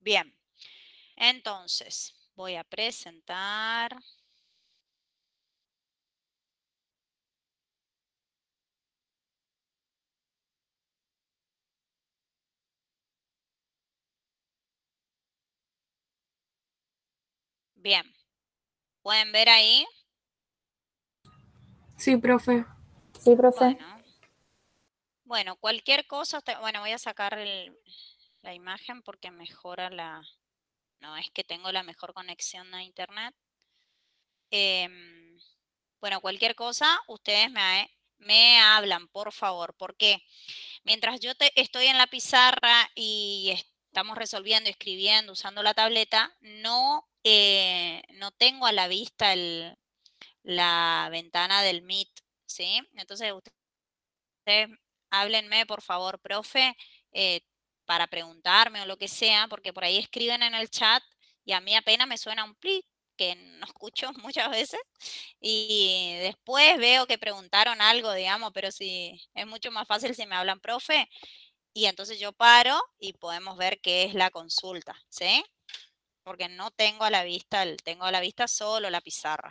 Bien, entonces voy a presentar. Bien, ¿pueden ver ahí? Sí, profe. Sí, profe. Bueno, cualquier cosa, bueno, voy a sacar la imagen porque mejora no es que tengo la mejor conexión a internet. Bueno, cualquier cosa, ustedes me hablan, por favor, porque mientras yo estoy en la pizarra y estamos resolviendo, escribiendo, usando la tableta, no tengo a la vista la ventana del Meet, ¿sí? Entonces, ustedes háblenme, por favor, profe, eh, para preguntarme o lo que sea, porque por ahí escriben en el chat y a mí apenas me suena un pli, que no escucho muchas veces, y después veo que preguntaron algo, digamos, pero si es mucho más fácil si me hablan, profe, y entonces yo paro y podemos ver qué es la consulta, ¿sí? Porque no tengo a la vista, tengo a la vista solo la pizarra.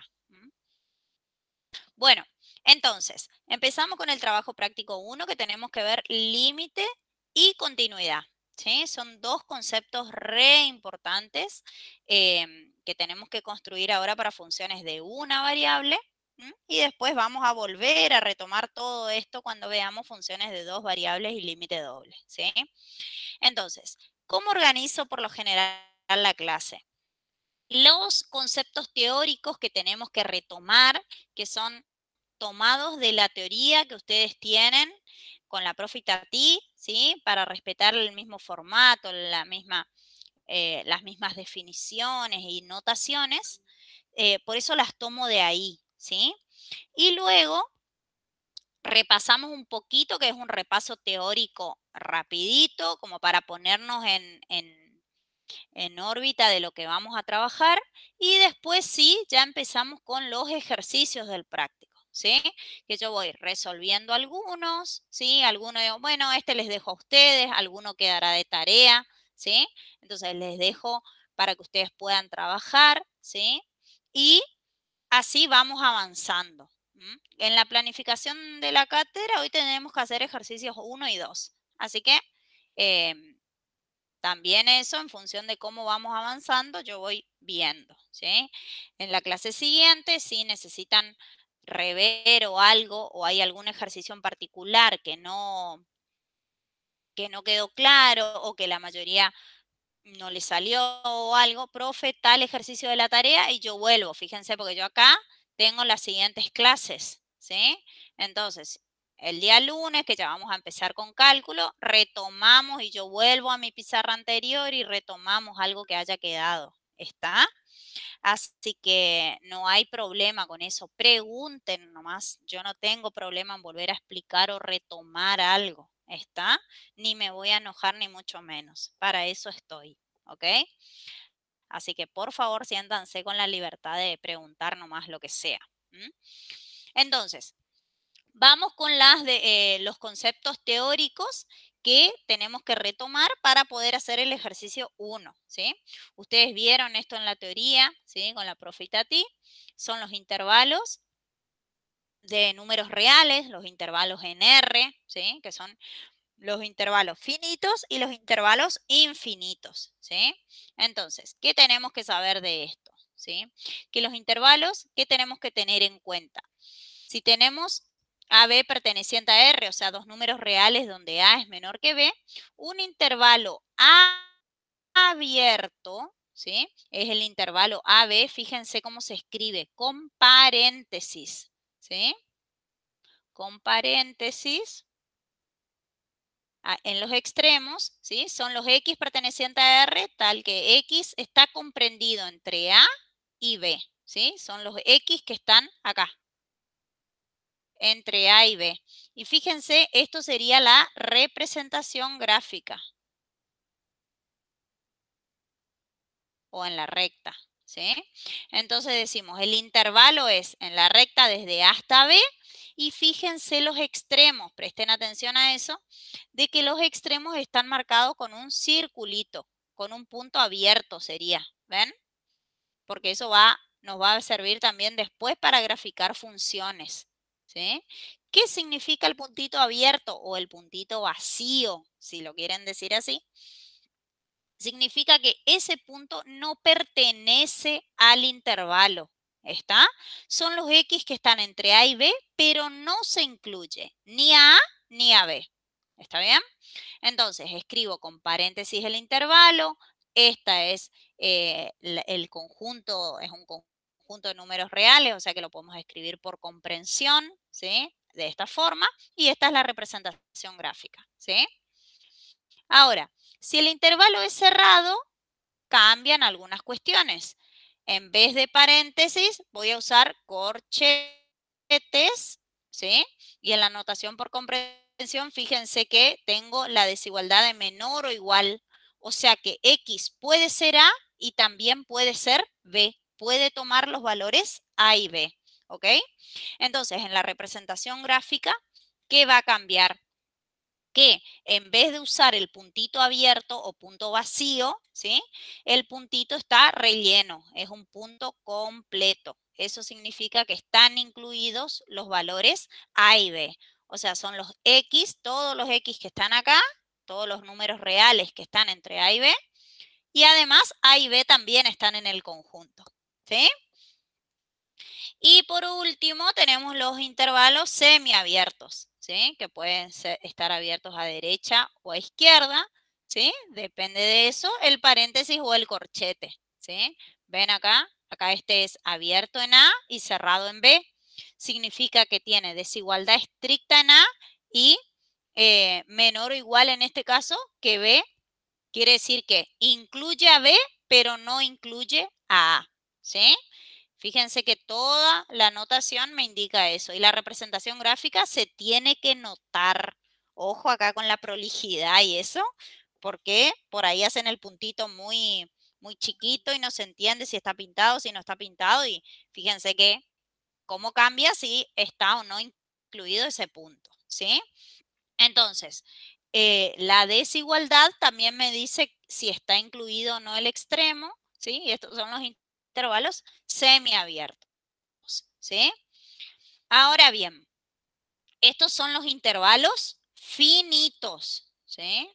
Bueno, entonces, empezamos con el trabajo práctico 1, que tenemos que ver límite y continuidad. ¿Sí? Son dos conceptos re importantes que tenemos que construir ahora para funciones de una variable. Y después vamos a volver a retomar todo esto cuando veamos funciones de dos variables y límite doble. ¿Sí? Entonces, ¿cómo organizo por lo general la clase? Los conceptos teóricos que tenemos que retomar, que son tomados de la teoría que ustedes tienen con la profe Tati, ¿sí? Para respetar el mismo formato, las mismas definiciones y notaciones. Por eso las tomo de ahí, ¿sí? Y luego repasamos un poquito, que es un repaso teórico rapidito, como para ponernos en órbita de lo que vamos a trabajar, y después sí, ya empezamos con los ejercicios del práctico, ¿sí? Que yo voy resolviendo algunos, ¿sí? Algunos digo, bueno, este les dejo a ustedes, alguno quedará de tarea, ¿sí? Entonces les dejo para que ustedes puedan trabajar, ¿sí? Y así vamos avanzando. En la planificación de la cátedra hoy tenemos que hacer ejercicios 1 y 2. Así que también eso, en función de cómo vamos avanzando, yo voy viendo, ¿sí? En la clase siguiente, si necesitan rever o algo, o hay algún ejercicio en particular que no quedó claro o que la mayoría no le salió o algo, profe, tal ejercicio de la tarea y yo vuelvo. Fíjense, porque yo acá tengo las siguientes clases, ¿sí? Entonces, el día lunes, que ya vamos a empezar con cálculo, retomamos y yo vuelvo a mi pizarra anterior y retomamos algo que haya quedado. ¿Está? Así que no hay problema con eso. Pregunten nomás. Yo no tengo problema en volver a explicar o retomar algo. ¿Está? Ni me voy a enojar ni mucho menos. Para eso estoy. ¿Ok? Así que por favor siéntanse con la libertad de preguntar nomás lo que sea. Entonces, vamos con los conceptos teóricos que tenemos que retomar para poder hacer el ejercicio 1, ¿sí? Ustedes vieron esto en la teoría, ¿sí? Con la profe Tati. Son los intervalos de números reales, los intervalos en R, ¿sí? Que son los intervalos finitos y los intervalos infinitos, ¿sí? Entonces, ¿qué tenemos que saber de esto? ¿Sí? Que los intervalos, ¿qué tenemos que tener en cuenta? Si tenemos AB perteneciente a R, o sea, dos números reales donde A es menor que B, un intervalo abierto, ¿sí? Es el intervalo AB, fíjense cómo se escribe, con paréntesis, ¿sí? Con paréntesis. En los extremos, ¿sí? Son los X pertenecientes a R, tal que X está comprendido entre A y B, ¿sí? Son los X que están acá, entre A y B. Y fíjense, esto sería la representación gráfica o en la recta, ¿sí? Entonces decimos, el intervalo es en la recta desde A hasta B y fíjense los extremos, presten atención a eso, de que los extremos están marcados con un circulito, con un punto abierto sería, ¿ven? Porque eso nos va a servir también después para graficar funciones, ¿sí? ¿Qué significa el puntito abierto o el puntito vacío, si lo quieren decir así? Significa que ese punto no pertenece al intervalo. ¿Está? Son los X que están entre A y B, pero no se incluye ni a A ni a B. ¿Está bien? Entonces, escribo con paréntesis el intervalo. Esta es el conjunto, es un conjunto de números reales, o sea que lo podemos escribir por comprensión, ¿sí? De esta forma. Y esta es la representación gráfica, ¿sí? Ahora, si el intervalo es cerrado, cambian algunas cuestiones. En vez de paréntesis, voy a usar corchetes, ¿sí? Y en la notación por comprensión, fíjense que tengo la desigualdad de menor o igual. O sea que X puede ser A y también puede ser B. Puede tomar los valores A y B, ¿ok? Entonces, en la representación gráfica, ¿qué va a cambiar? Que en vez de usar el puntito abierto o punto vacío, ¿sí? El puntito está relleno, es un punto completo. Eso significa que están incluidos los valores A y B. O sea, son los X, todos los X que están acá, todos los números reales que están entre A y B. Y además A y B también están en el conjunto, ¿sí? Y por último, tenemos los intervalos semiabiertos, ¿sí? Que pueden estar abiertos a derecha o a izquierda, ¿sí? Depende de eso, el paréntesis o el corchete, ¿sí? Ven acá, acá este es abierto en A y cerrado en B. Significa que tiene desigualdad estricta en A y menor o igual en este caso que B. Quiere decir que incluye a B, pero no incluye a A, ¿sí? Fíjense que toda la notación me indica eso. Y la representación gráfica se tiene que notar. Ojo acá con la prolijidad y eso, porque por ahí hacen el puntito muy, muy chiquito y no se entiende si está pintado, si no está pintado. Y fíjense que cómo cambia si está o no incluido ese punto, ¿sí? Entonces, la desigualdad también me dice si está incluido o no el extremo, ¿sí? Y estos son los intervalos semiabiertos, ¿sí? Ahora bien, estos son los intervalos finitos, ¿sí?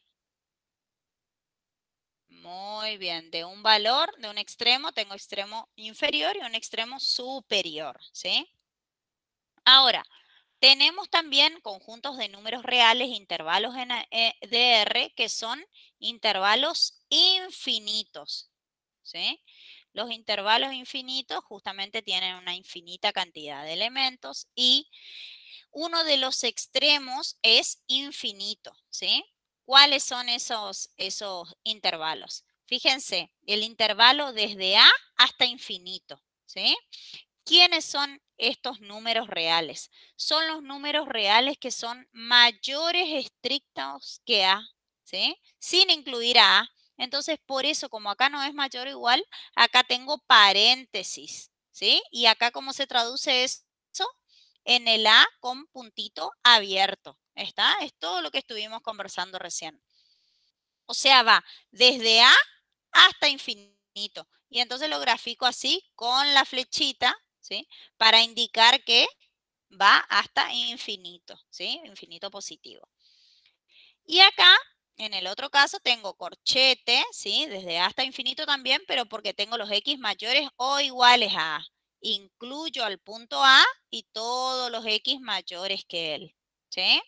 Muy bien, de un valor, de un extremo, tengo extremo inferior y un extremo superior, ¿sí? Ahora, tenemos también conjuntos de números reales, intervalos de R, que son intervalos infinitos, ¿sí? Los intervalos infinitos justamente tienen una infinita cantidad de elementos y uno de los extremos es infinito, ¿sí? ¿Cuáles son esos intervalos? Fíjense, el intervalo desde A hasta infinito, ¿sí? ¿Quiénes son estos números reales? Son los números reales que son mayores estrictos que A, ¿sí? Sin incluir a A. Entonces, por eso, como acá no es mayor o igual, acá tengo paréntesis, ¿sí? Y acá, ¿cómo se traduce eso? En el A con puntito abierto, ¿está? Es todo lo que estuvimos conversando recién. O sea, va desde A hasta infinito. Y entonces lo grafico así con la flechita, ¿sí? Para indicar que va hasta infinito, ¿sí? Infinito positivo. Y acá, en el otro caso, tengo corchete, ¿sí? Desde A hasta infinito también, pero porque tengo los X mayores o iguales a A. Incluyo al punto A y todos los X mayores que él, ¿sí?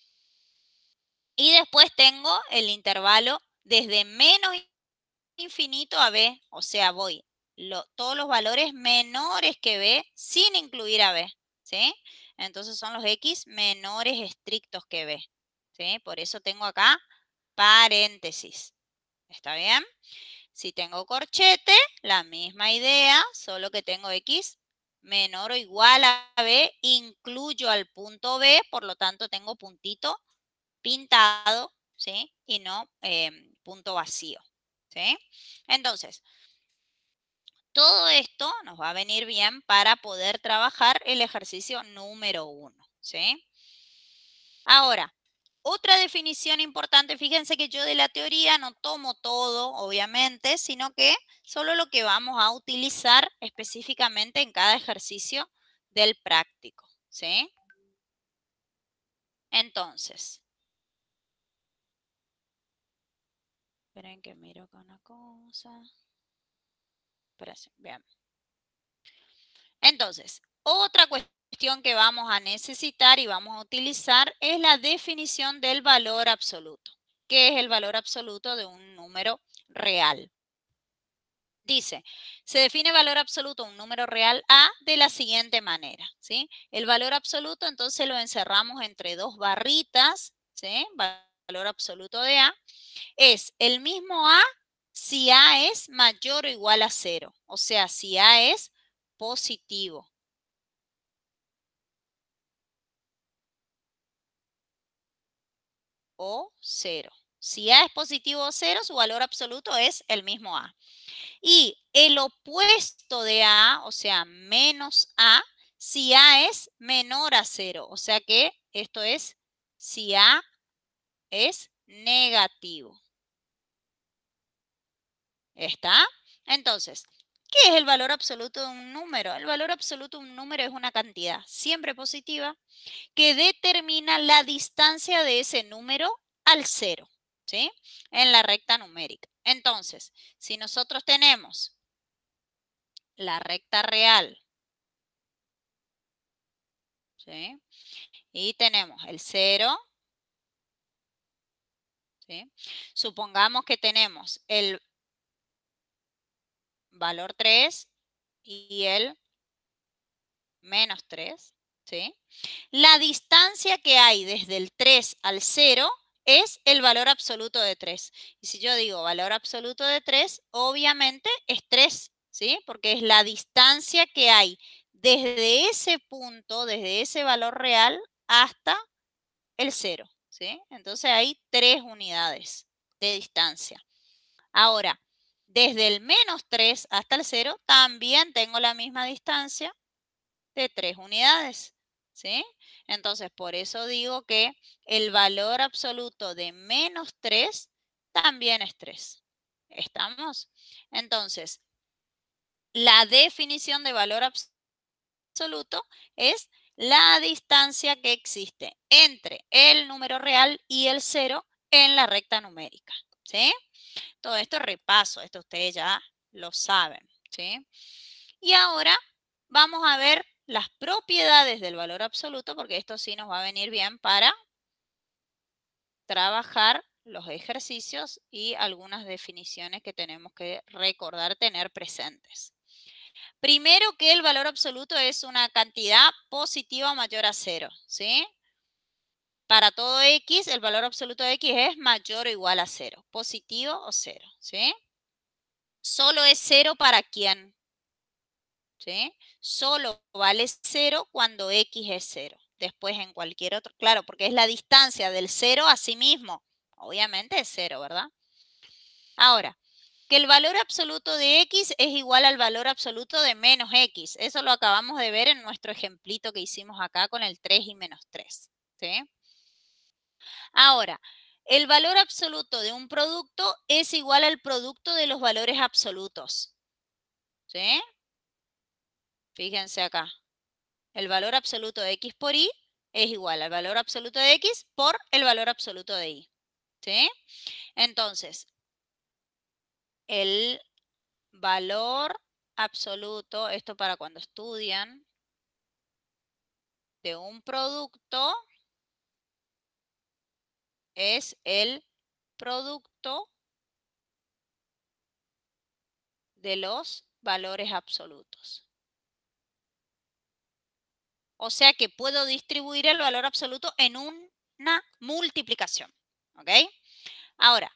Y después tengo el intervalo desde menos infinito a B, o sea, voy todos los valores menores que B sin incluir a B, ¿sí? Entonces son los X menores estrictos que B, ¿sí? Por eso tengo acá paréntesis, ¿está bien? Si tengo corchete, la misma idea, solo que tengo X menor o igual a B, incluyo al punto B, por lo tanto tengo puntito pintado, ¿sí? Y no punto vacío, ¿sí? Entonces, todo esto nos va a venir bien para poder trabajar el ejercicio número 1, ¿sí? Ahora, Otra definición importante, fíjense que yo de la teoría no tomo todo, obviamente, sino que solo lo que vamos a utilizar específicamente en cada ejercicio del práctico, ¿sí? Entonces, esperen que miro acá una cosa. Espérense, bien. Entonces, otra cuestión que vamos a necesitar y vamos a utilizar es la definición del valor absoluto. ¿Qué es el valor absoluto de un número real? Dice, se define valor absoluto un número real A de la siguiente manera, ¿sí? El valor absoluto entonces lo encerramos entre dos barritas, ¿sí? Valor absoluto de A es el mismo A si A es mayor o igual a cero, o sea, si A es positivo. O cero. Si A es positivo o cero, su valor absoluto es el mismo A. Y el opuesto de A, o sea, menos A, si A es menor a cero. O sea que esto es si A es negativo. ¿Está? Entonces, ¿qué es el valor absoluto de un número? El valor absoluto de un número es una cantidad siempre positiva que determina la distancia de ese número al cero, ¿sí? En la recta numérica. Entonces, si nosotros tenemos la recta real, ¿sí? Y tenemos el cero, ¿sí? Supongamos que tenemos el valor 3 y el menos 3, ¿sí? La distancia que hay desde el 3 al 0 es el valor absoluto de 3. Y si yo digo valor absoluto de 3, obviamente es 3, ¿sí? Porque es la distancia que hay desde ese punto, desde ese valor real hasta el 0, ¿sí? Entonces hay 3 unidades de distancia. Ahora, desde el menos 3 hasta el 0 también tengo la misma distancia de 3 unidades, ¿sí? Entonces, por eso digo que el valor absoluto de menos 3 también es 3. ¿Estamos? Entonces, la definición de valor absoluto es la distancia que existe entre el número real y el 0 en la recta numérica, ¿sí? Todo esto es repaso, esto ustedes ya lo saben, ¿sí? Y ahora vamos a ver las propiedades del valor absoluto, porque esto sí nos va a venir bien para trabajar los ejercicios y algunas definiciones que tenemos que recordar tener presentes. Primero que el valor absoluto es una cantidad positiva mayor a cero, ¿sí? Para todo x, el valor absoluto de x es mayor o igual a cero, positivo o cero, ¿sí? Solo es cero para quién, ¿sí? Solo vale cero cuando x es cero. Después en cualquier otro, claro, porque es la distancia del cero a sí mismo. Obviamente es cero, ¿verdad? Ahora, que el valor absoluto de x es igual al valor absoluto de menos x. Eso lo acabamos de ver en nuestro ejemplito que hicimos acá con el 3 y menos 3, ¿sí? Ahora, el valor absoluto de un producto es igual al producto de los valores absolutos, ¿sí? Fíjense acá. El valor absoluto de x por y es igual al valor absoluto de x por el valor absoluto de y, ¿sí? Entonces, el valor absoluto, esto para cuando estudian, de un producto es el producto de los valores absolutos. O sea que puedo distribuir el valor absoluto en una multiplicación, ¿ok? Ahora,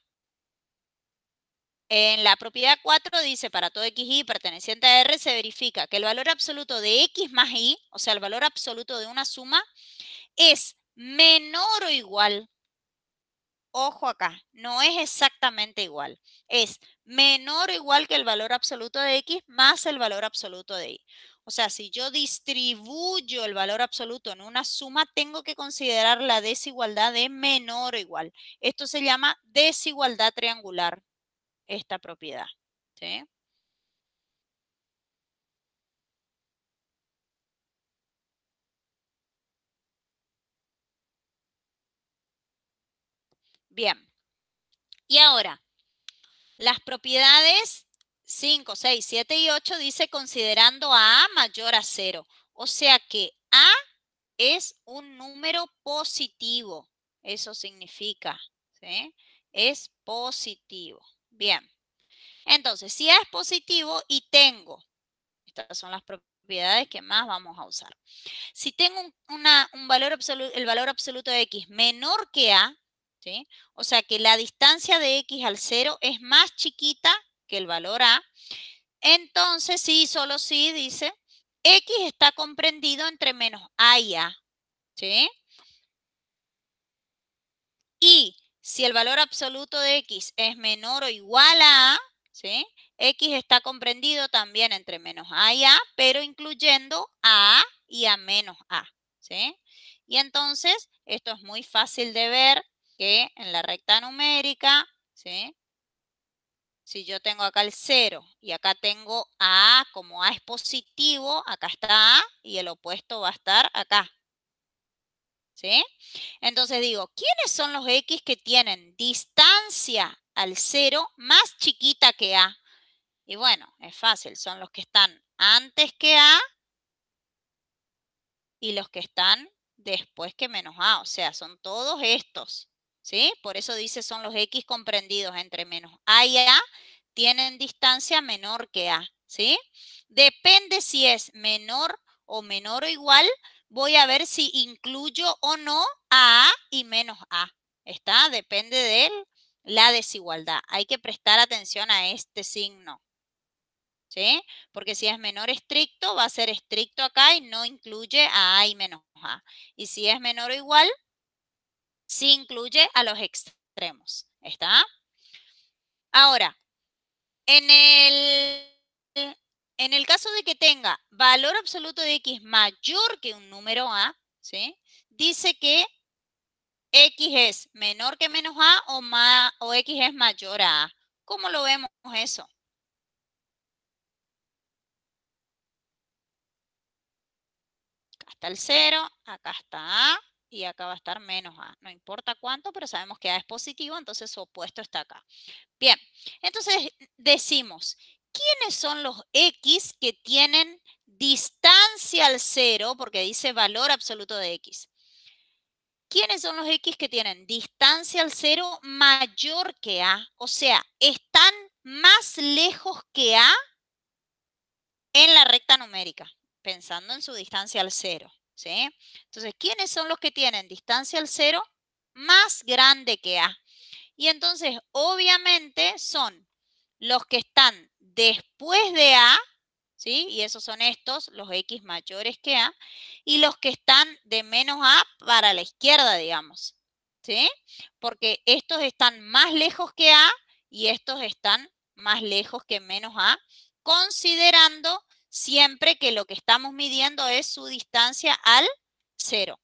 en la propiedad 4 dice, para todo xy perteneciente a R, se verifica que el valor absoluto de x más y, o sea, el valor absoluto de una suma, es menor o igual. Ojo acá, no es exactamente igual. Es menor o igual que el valor absoluto de x más el valor absoluto de y. O sea, si yo distribuyo el valor absoluto en una suma, tengo que considerar la desigualdad de menor o igual. Esto se llama desigualdad triangular, esta propiedad. ¿Sí? Bien. Y ahora, las propiedades 5, 6, 7 y 8 dice considerando a mayor a 0. O sea que a es un número positivo. Eso significa, ¿sí? Es positivo. Bien. Entonces, si A es positivo y tengo, estas son las propiedades que más vamos a usar. Si tengo un valor absoluto, el valor absoluto de X menor que A, ¿sí? O sea que la distancia de X al 0 es más chiquita que el valor A, entonces sí, solo sí, dice, X está comprendido entre menos A y A, ¿sí? Y si el valor absoluto de X es menor o igual a A, ¿sí? X está comprendido también entre menos A y A, pero incluyendo a A y a menos A, ¿sí? Y entonces, esto es muy fácil de ver que en la recta numérica, ¿sí? Si yo tengo acá el 0 y acá tengo a A, como A es positivo, acá está A y el opuesto va a estar acá, ¿sí? Entonces digo, ¿quiénes son los X que tienen distancia al 0 más chiquita que A? Y bueno, es fácil, son los que están antes que A y los que están después que menos A, o sea, son todos estos, ¿sí? Por eso dice son los X comprendidos entre menos A y A, tienen distancia menor que A, ¿sí? Depende si es menor o igual, voy a ver si incluyo o no a A y menos A, ¿está? Depende de la desigualdad. Hay que prestar atención a este signo. ¿Sí? Porque si es menor estricto, va a ser estricto acá y no incluye a A y menos A. Y si es menor o igual, sí incluye a los extremos. ¿Está? Ahora, en el caso de que tenga valor absoluto de X mayor que un número A, ¿sí? Dice que X es menor que menos A o X es mayor a A. ¿Cómo lo vemos eso? Acá está el 0, acá está A y acá va a estar menos A. No importa cuánto, pero sabemos que A es positivo, entonces su opuesto está acá. Bien, entonces decimos, ¿quiénes son los X que tienen distancia al 0? Porque dice valor absoluto de X. ¿Quiénes son los X que tienen distancia al 0 mayor que A? O sea, están más lejos que A en la recta numérica, pensando en su distancia al 0, ¿sí? Entonces, ¿quiénes son los que tienen distancia al 0 más grande que A? Y entonces, obviamente, son los que están después de A, ¿sí? Y esos son estos, los X mayores que A, y los que están de menos A para la izquierda, digamos, ¿sí? Porque estos están más lejos que A y estos están más lejos que menos A, considerando siempre que lo que estamos midiendo es su distancia al 0.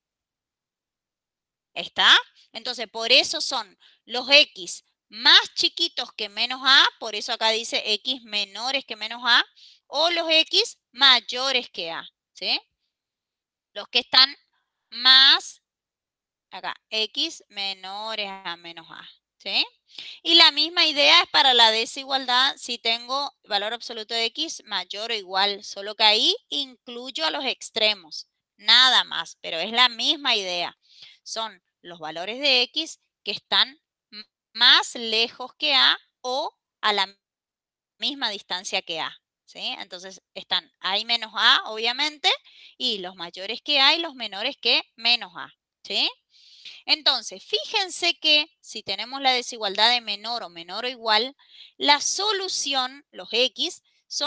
¿Está? Entonces, por eso son los X más chiquitos que menos A, por eso acá dice X menores que menos A, o los X mayores que A, ¿sí? Los que están más, acá, X menores a menos A, ¿sí? Y la misma idea es para la desigualdad si tengo valor absoluto de X mayor o igual, solo que ahí incluyo a los extremos, nada más, pero es la misma idea. Son los valores de X que están más lejos que A o a la misma distancia que A, ¿sí? Entonces están A y menos A, obviamente, y los mayores que A y los menores que menos A, ¿sí? Entonces, fíjense que si tenemos la desigualdad de menor o igual, la solución, los X,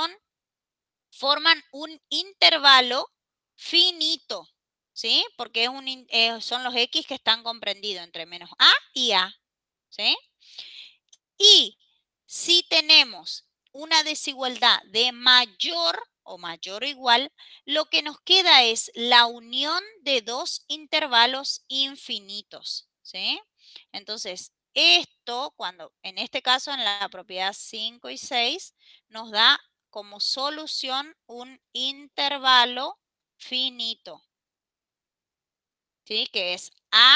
forman un intervalo finito, ¿sí? Porque son los X que están comprendidos entre menos A y A, ¿sí? Y si tenemos una desigualdad de mayor o mayor o igual, lo que nos queda es la unión de dos intervalos infinitos, ¿sí? Entonces, esto, cuando en este caso en la propiedad 5 y 6, nos da como solución un intervalo finito, ¿sí? Que es A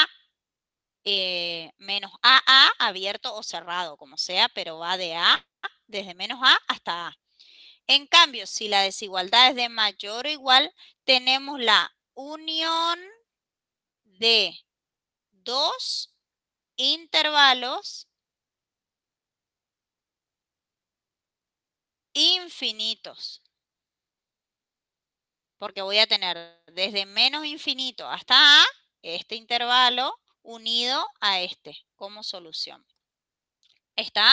menos AA abierto o cerrado, como sea, pero va de A, desde menos A hasta A. En cambio, si la desigualdad es de mayor o igual, tenemos la unión de dos intervalos infinitos, porque voy a tener desde menos infinito hasta A, este intervalo unido a este como solución. ¿Está?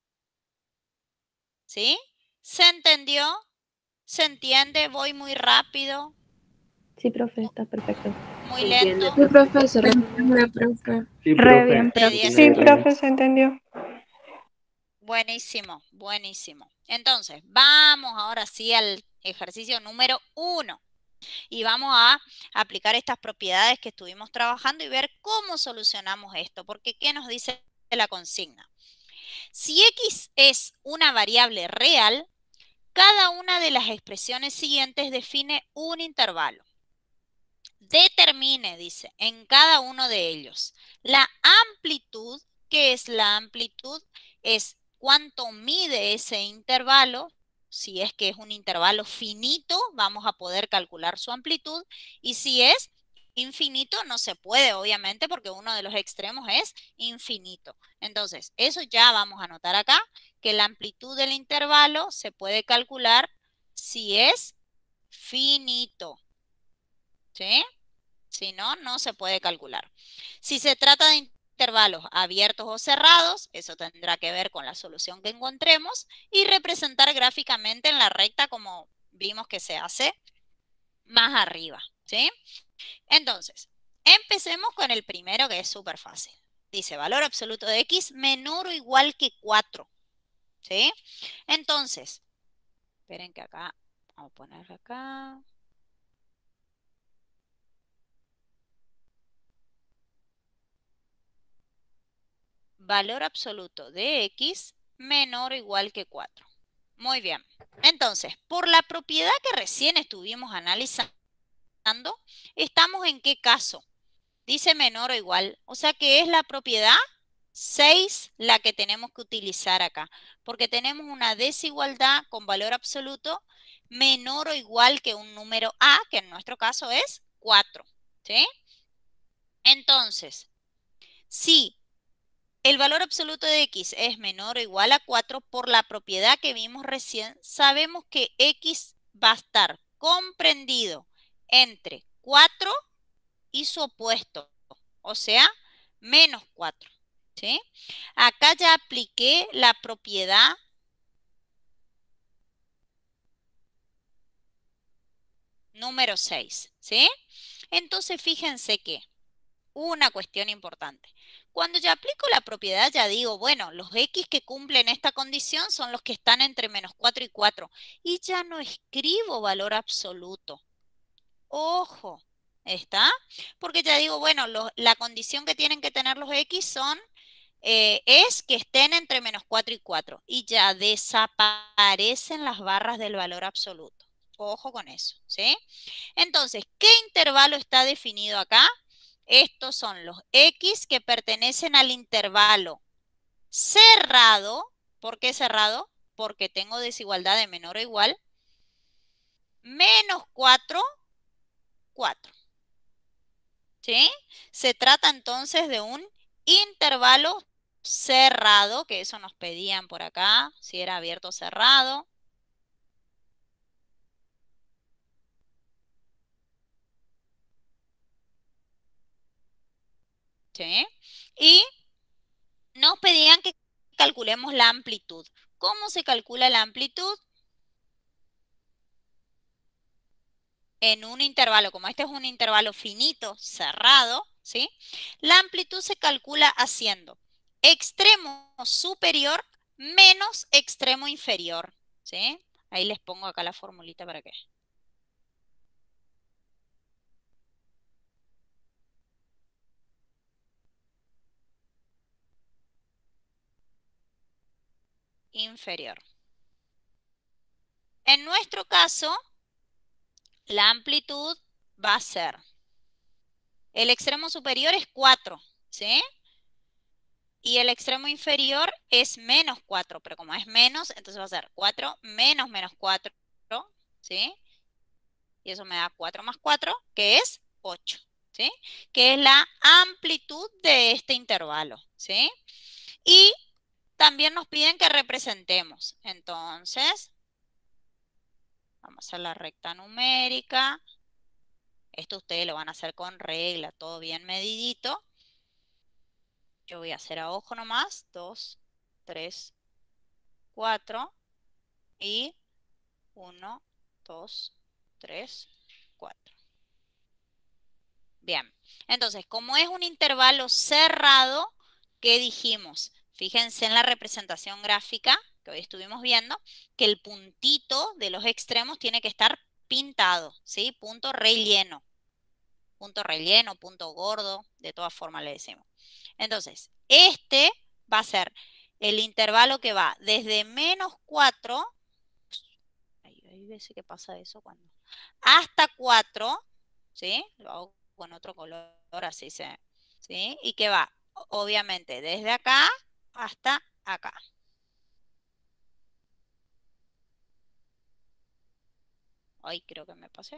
¿Sí? ¿Se entendió? ¿Se entiende? ¿Voy muy rápido? Sí, profe, está perfecto. ¿Muy lento? Sí, profesor, entiende, profe. Sí, Re profe. bien, ¿De profe. 10 Sí, a profe, se entendió. Buenísimo, buenísimo. Entonces, vamos ahora sí al ejercicio número 1 y vamos a aplicar estas propiedades que estuvimos trabajando y ver cómo solucionamos esto, porque ¿qué nos dice la consigna? Si x es una variable real, cada una de las expresiones siguientes define un intervalo. Determine, dice, en cada uno de ellos la amplitud. ¿Qué es la amplitud? Es cuánto mide ese intervalo. Si es que es un intervalo finito, vamos a poder calcular su amplitud. Y si es infinito, no se puede, obviamente, porque uno de los extremos es infinito. Entonces, eso ya vamos a anotar acá, que la amplitud del intervalo se puede calcular si es finito. ¿Sí? Si no, no se puede calcular. Si se trata de intervalos abiertos o cerrados, eso tendrá que ver con la solución que encontremos y representar gráficamente en la recta como vimos que se hace más arriba, ¿sí? Entonces, empecemos con el primero que es súper fácil. Dice valor absoluto de x menor o igual que 4, ¿sí? Entonces, esperen que acá, vamos a poner acá. Valor absoluto de x menor o igual que 4. Muy bien. Entonces, por la propiedad que recién estuvimos analizando, ¿estamos en qué caso? Dice menor o igual, o sea que es la propiedad 6 la que tenemos que utilizar acá, porque tenemos una desigualdad con valor absoluto menor o igual que un número a, que en nuestro caso es 4. ¿Sí? Entonces, si el valor absoluto de x es menor o igual a 4, por la propiedad que vimos recién, sabemos que x va a estar comprendido entre 4 y su opuesto, o sea, menos 4. ¿Sí? Acá ya apliqué la propiedad número 6. ¿Sí? Entonces, fíjense que una cuestión importante. Cuando yo aplico la propiedad, ya digo, bueno, los x que cumplen esta condición son los que están entre menos 4 y 4. Y ya no escribo valor absoluto. Ojo, ¿está? Porque ya digo, bueno, la condición que tienen que tener los x es que estén entre menos 4 y 4. Y ya desaparecen las barras del valor absoluto. Ojo con eso, ¿sí? Entonces, ¿qué intervalo está definido acá? Estos son los x que pertenecen al intervalo cerrado. ¿Por qué cerrado? Porque tengo desigualdad de menor o igual. Menos 4, 4. ¿Sí? Se trata entonces de un intervalo cerrado, que eso nos pedían por acá, si era abierto o cerrado. ¿Sí? Y nos pedían que calculemos la amplitud. ¿Cómo se calcula la amplitud? En un intervalo, como este es un intervalo finito, cerrado, ¿sí? La amplitud se calcula haciendo extremo superior menos extremo inferior, ¿sí? Ahí les pongo acá la formulita para que. Inferior. En nuestro caso, la amplitud va a ser, el extremo superior es 4, ¿sí? Y el extremo inferior es menos 4, pero como es menos, entonces va a ser 4 menos menos 4, ¿sí? Y eso me da 4 más 4, que es 8, ¿sí? Que es la amplitud de este intervalo, ¿sí? Y también nos piden que representemos. Entonces, vamos a hacer la recta numérica. Esto ustedes lo van a hacer con regla, todo bien medidito. Yo voy a hacer a ojo nomás. 2, 3, 4 y 1, 2, 3, 4. Bien, entonces, como es un intervalo cerrado, ¿qué dijimos? Fíjense en la representación gráfica que hoy estuvimos viendo, que el puntito de los extremos tiene que estar pintado, ¿sí? Punto relleno, punto gordo, de todas formas le decimos. Entonces, este va a ser el intervalo que va desde menos 4, hay veces que pasa eso cuando, hasta 4, ¿sí? Lo hago con otro color, así se, ¿sí? Y que va, obviamente, desde acá hasta acá. Ay, creo que me pasé.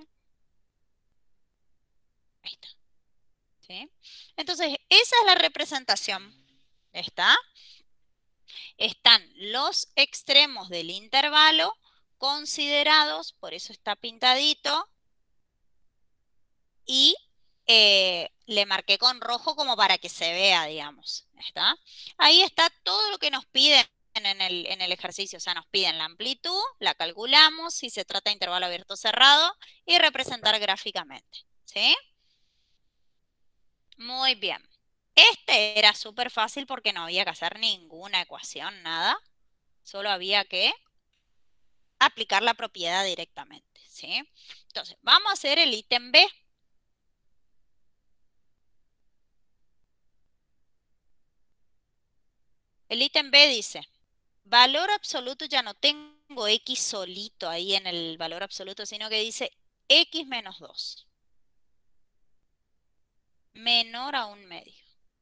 Ahí está. ¿Sí? Entonces, esa es la representación. ¿Está? Están los extremos del intervalo considerados, por eso está pintadito, y le marqué con rojo como para que se vea, digamos. ¿Está? Ahí está todo lo que nos piden en el ejercicio. O sea, nos piden la amplitud, la calculamos, si se trata de intervalo abierto o cerrado, y representar gráficamente. ¿Sí? Muy bien. Este era súper fácil porque no había que hacer ninguna ecuación, nada. Solo había que aplicar la propiedad directamente, ¿sí? Entonces, vamos a hacer el ítem B. El ítem B dice, valor absoluto, ya no tengo X solito ahí en el valor absoluto, sino que dice X menos 2. Menor a un medio.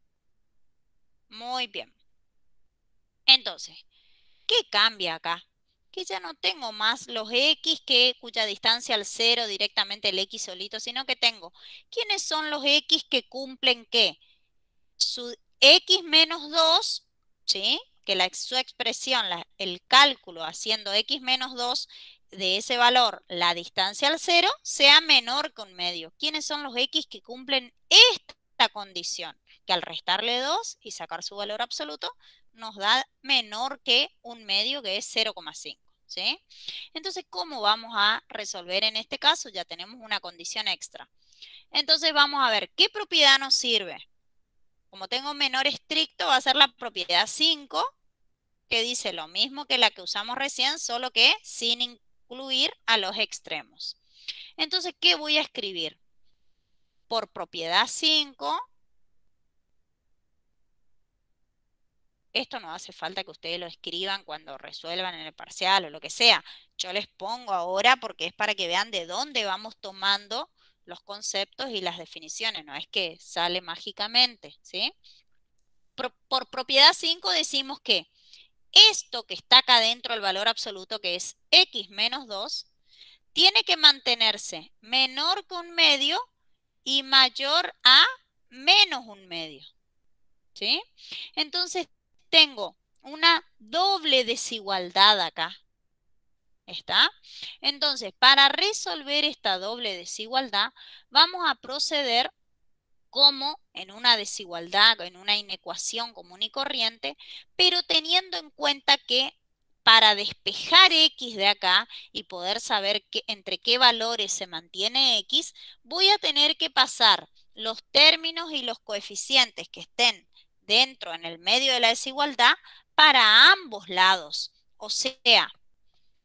Muy bien. Entonces, ¿qué cambia acá? Que ya no tengo más los X cuya distancia al 0 directamente el X solito, sino que tengo, ¿quiénes son los X que cumplen qué? Su X menos 2, ¿sí? Que su expresión, el cálculo haciendo X menos 2 de ese valor, la distancia al 0, sea menor que un medio. ¿Quiénes son los X que cumplen esta condición? Que al restarle 2 y sacar su valor absoluto, nos da menor que un medio, que es 0,5. ¿Sí? Entonces, ¿cómo vamos a resolver en este caso? Ya tenemos una condición extra. Entonces, vamos a ver qué propiedad nos sirve. Como tengo menor estricto, va a ser la propiedad 5, que dice lo mismo que la que usamos recién, solo que sin incluir a los extremos. Entonces, ¿qué voy a escribir? Por propiedad 5, esto no hace falta que ustedes lo escriban cuando resuelvan en el parcial o lo que sea. Yo les pongo ahora porque es para que vean de dónde vamos tomando los conceptos y las definiciones. No es que sale mágicamente, ¿sí? Por propiedad 5 decimos que esto que está acá dentro del valor absoluto, que es X menos 2, tiene que mantenerse menor que un medio y mayor a menos un medio. ¿Sí? Entonces tengo una doble desigualdad acá. ¿Está? Entonces, para resolver esta doble desigualdad, vamos a proceder como en una desigualdad, en una inecuación común y corriente, pero teniendo en cuenta que para despejar X de acá y poder saber entre qué valores se mantiene X, voy a tener que pasar los términos y los coeficientes que estén dentro, en el medio de la desigualdad, para ambos lados. O sea,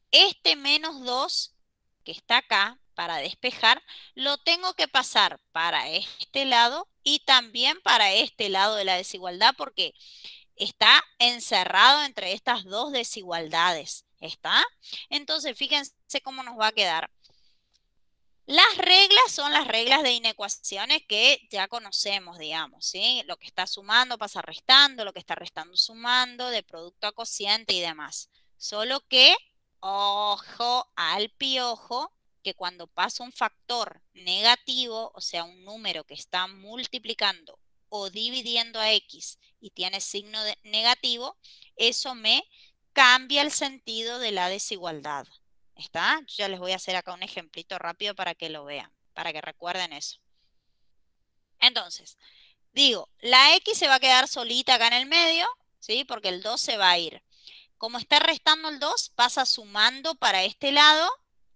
este menos 2 que está acá para despejar, lo tengo que pasar para este lado y también para este lado de la desigualdad porque está encerrado entre estas dos desigualdades. ¿Está? Entonces, fíjense cómo nos va a quedar. Las reglas son las reglas de inecuaciones que ya conocemos, digamos, ¿sí? Lo que está sumando pasa restando, lo que está restando sumando, de producto a cociente y demás. Solo que, ojo al piojo, que cuando pasa un factor negativo, o sea, un número que está multiplicando o dividiendo a X y tiene signo negativo, eso me cambia el sentido de la desigualdad. ¿Está? Yo ya les voy a hacer acá un ejemplito rápido para que lo vean, para que recuerden eso. Entonces, digo, la X se va a quedar solita acá en el medio, ¿sí? Porque el 2 se va a ir. Como está restando el 2, pasa sumando para este lado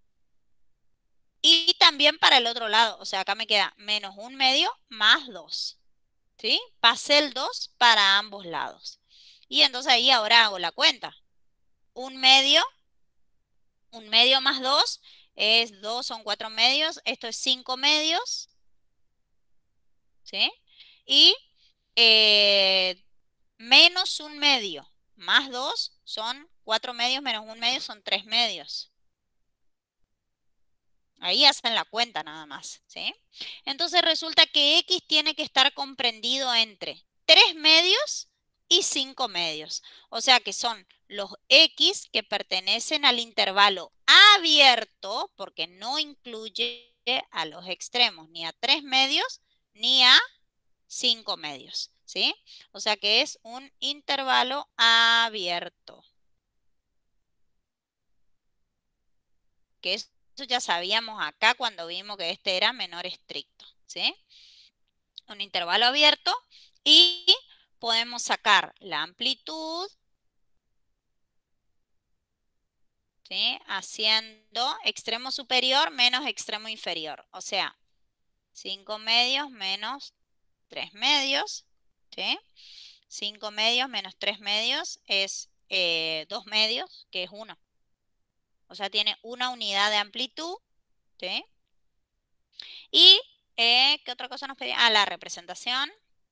y también para el otro lado. O sea, acá me queda menos 1/2 más 2, ¿sí? Pasé el 2 para ambos lados. Y entonces ahí ahora hago la cuenta. 1/2 más 2 es 2, son 4 medios. Esto es 5 medios. ¿Sí? Y menos 1/2 más 2 son 4 medios, menos 1/2 son 3 medios. Ahí hacen la cuenta nada más, ¿sí? Entonces resulta que X tiene que estar comprendido entre 3 medios y 5 medios. O sea que son los X que pertenecen al intervalo abierto, porque no incluye a los extremos, ni a 3 medios, ni a 5 medios, ¿sí? O sea que es un intervalo abierto. Que eso ya sabíamos acá cuando vimos que este era menor estricto, ¿sí? Un intervalo abierto y podemos sacar la amplitud, ¿sí? Haciendo extremo superior menos extremo inferior. O sea, 5 medios menos 3 medios, ¿sí? 5 medios menos 3 medios es 2 medios, que es 1. O sea, tiene una unidad de amplitud, ¿sí? Y, ¿qué otra cosa nos pedía? Ah, la representación.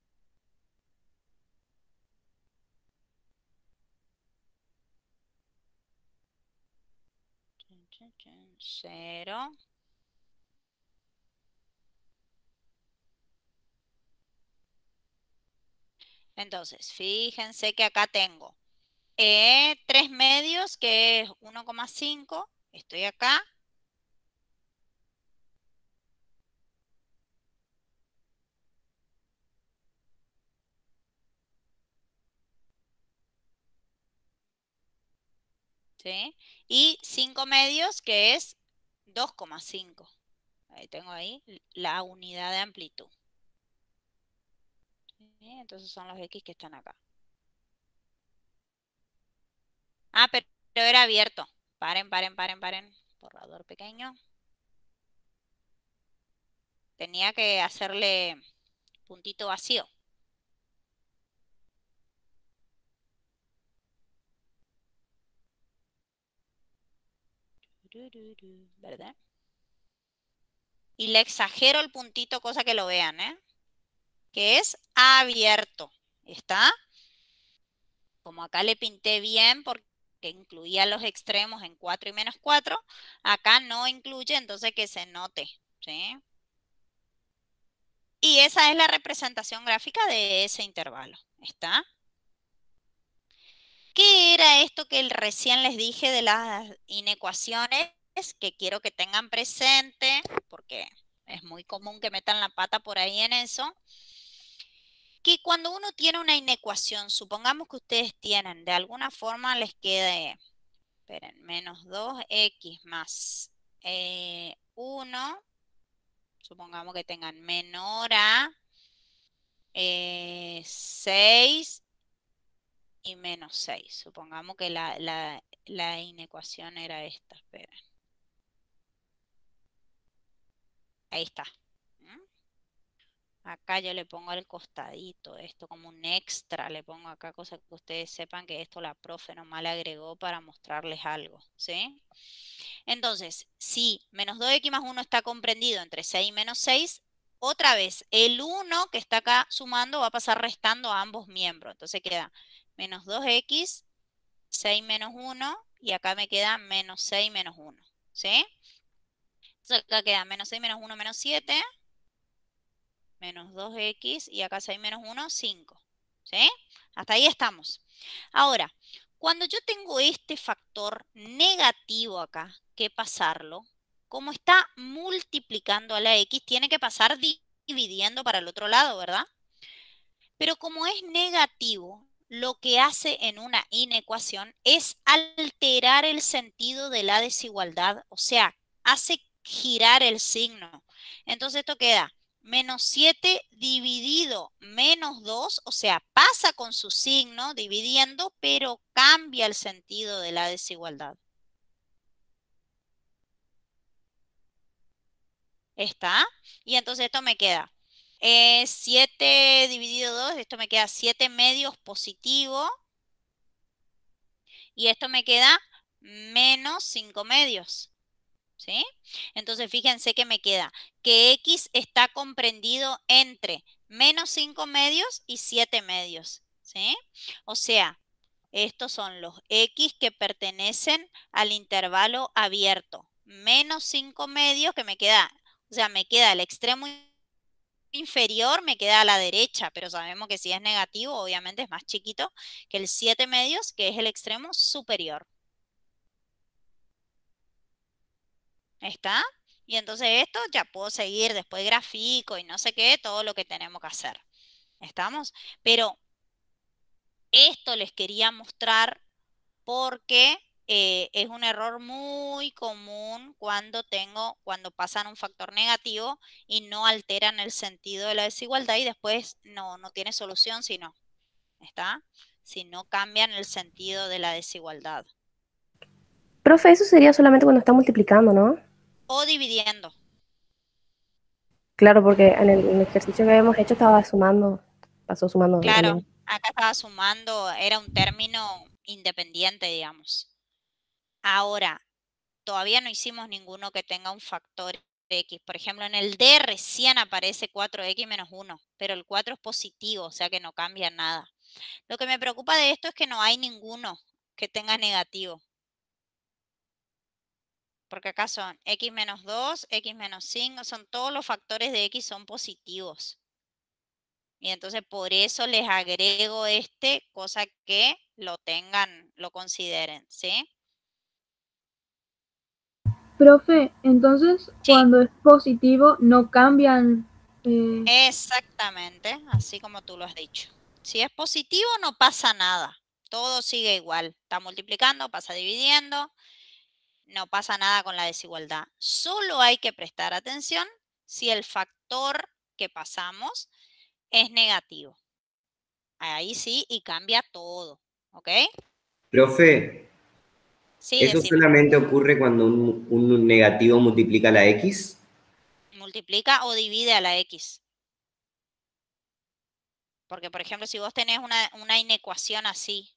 Cero. Entonces, fíjense que acá tengo 3 medios, que es 1,5. Estoy acá. ¿Sí? Y 5 medios, que es 2,5. Ahí tengo ahí la unidad de amplitud. ¿Sí? Entonces son los X que están acá. Ah, pero era abierto. Paren, paren, paren, paren. Borrador pequeño. Tenía que hacerle puntito vacío. ¿Verdad? Y le exagero el puntito, cosa que lo vean, ¿eh? Que es abierto. ¿Está? Como acá le pinté bien porque incluía los extremos en 4 y menos 4, acá no incluye, entonces que se note, ¿sí? Y esa es la representación gráfica de ese intervalo. ¿Está? ¿Qué era esto que recién les dije de las inecuaciones? Que quiero que tengan presente, porque es muy común que metan la pata por ahí en eso. Que cuando uno tiene una inecuación, supongamos que ustedes tienen, de alguna forma les quede, esperen, menos 2x más 1, supongamos que tengan menor a 6 y menos 6. Supongamos que la inecuación era esta, esperen. Ahí está. ¿Mm? Acá yo le pongo al costadito, esto como un extra, le pongo acá cosas que ustedes sepan que esto la profe nomás le agregó para mostrarles algo, ¿sí? Entonces, si menos 2x más 1 está comprendido entre 6 y menos 6, otra vez el 1 que está acá sumando va a pasar restando a ambos miembros. Entonces queda menos 2x, 6 menos 1, y acá me queda menos 6 menos 1, ¿sí? Entonces acá queda menos 6 menos 1 menos 7, menos 2x, y acá 6 menos 1, 5. ¿Sí? Hasta ahí estamos. Ahora, cuando yo tengo este factor negativo acá, que pasarlo, como está multiplicando a la x, tiene que pasar dividiendo para el otro lado, ¿verdad? Pero como es negativo, lo que hace en una inecuación es alterar el sentido de la desigualdad, o sea, hace girar el signo. Entonces esto queda menos 7 dividido menos 2, o sea, pasa con su signo dividiendo, pero cambia el sentido de la desigualdad. ¿Está? Y entonces esto me queda 7 dividido 2, esto me queda 7 medios positivo, y esto me queda menos 5 medios. ¿Sí? Entonces fíjense que me queda que x está comprendido entre menos 5 medios y 7 medios. ¿Sí? O sea, estos son los x que pertenecen al intervalo abierto. Menos 5 medios que me queda, o sea, me queda el extremo inferior, me queda a la derecha, pero sabemos que si es negativo, obviamente es más chiquito que el 7 medios, que es el extremo superior. ¿Está? Y entonces esto ya puedo seguir después gráfico y no sé qué, todo lo que tenemos que hacer. ¿Estamos? Pero esto les quería mostrar porque es un error muy común cuando pasan un factor negativo y no alteran el sentido de la desigualdad, y después no tiene solución si no. ¿Está? Si no cambian el sentido de la desigualdad. Profe, eso sería solamente cuando está multiplicando, ¿no? O dividiendo. Claro, porque en el ejercicio que habíamos hecho estaba sumando, pasó sumando Claro, también. acá estaba sumando, era un término independiente, digamos. Ahora, todavía no hicimos ninguno que tenga un factor x. Por ejemplo, en el D recién aparece 4x menos 1, pero el 4 es positivo, o sea que no cambia nada. Lo que me preocupa de esto es que no hay ninguno que tenga negativo. Porque acá son x menos 2, x menos 5, son todos los factores de x son positivos. Y entonces por eso les agrego este, cosa que lo tengan, lo consideren, ¿sí? Profe, entonces Sí, cuando es positivo no cambian. exactamente, así como tú lo has dicho. Si es positivo no pasa nada, todo sigue igual. Está multiplicando, pasa dividiendo, no pasa nada con la desigualdad. Solo hay que prestar atención si el factor que pasamos es negativo. Ahí sí, y cambia todo, ¿ok? Profe, Sí, ¿eso decime. solamente ocurre cuando un negativo multiplica la X? Multiplica o divide a la X. Porque, por ejemplo, si vos tenés una inecuación así,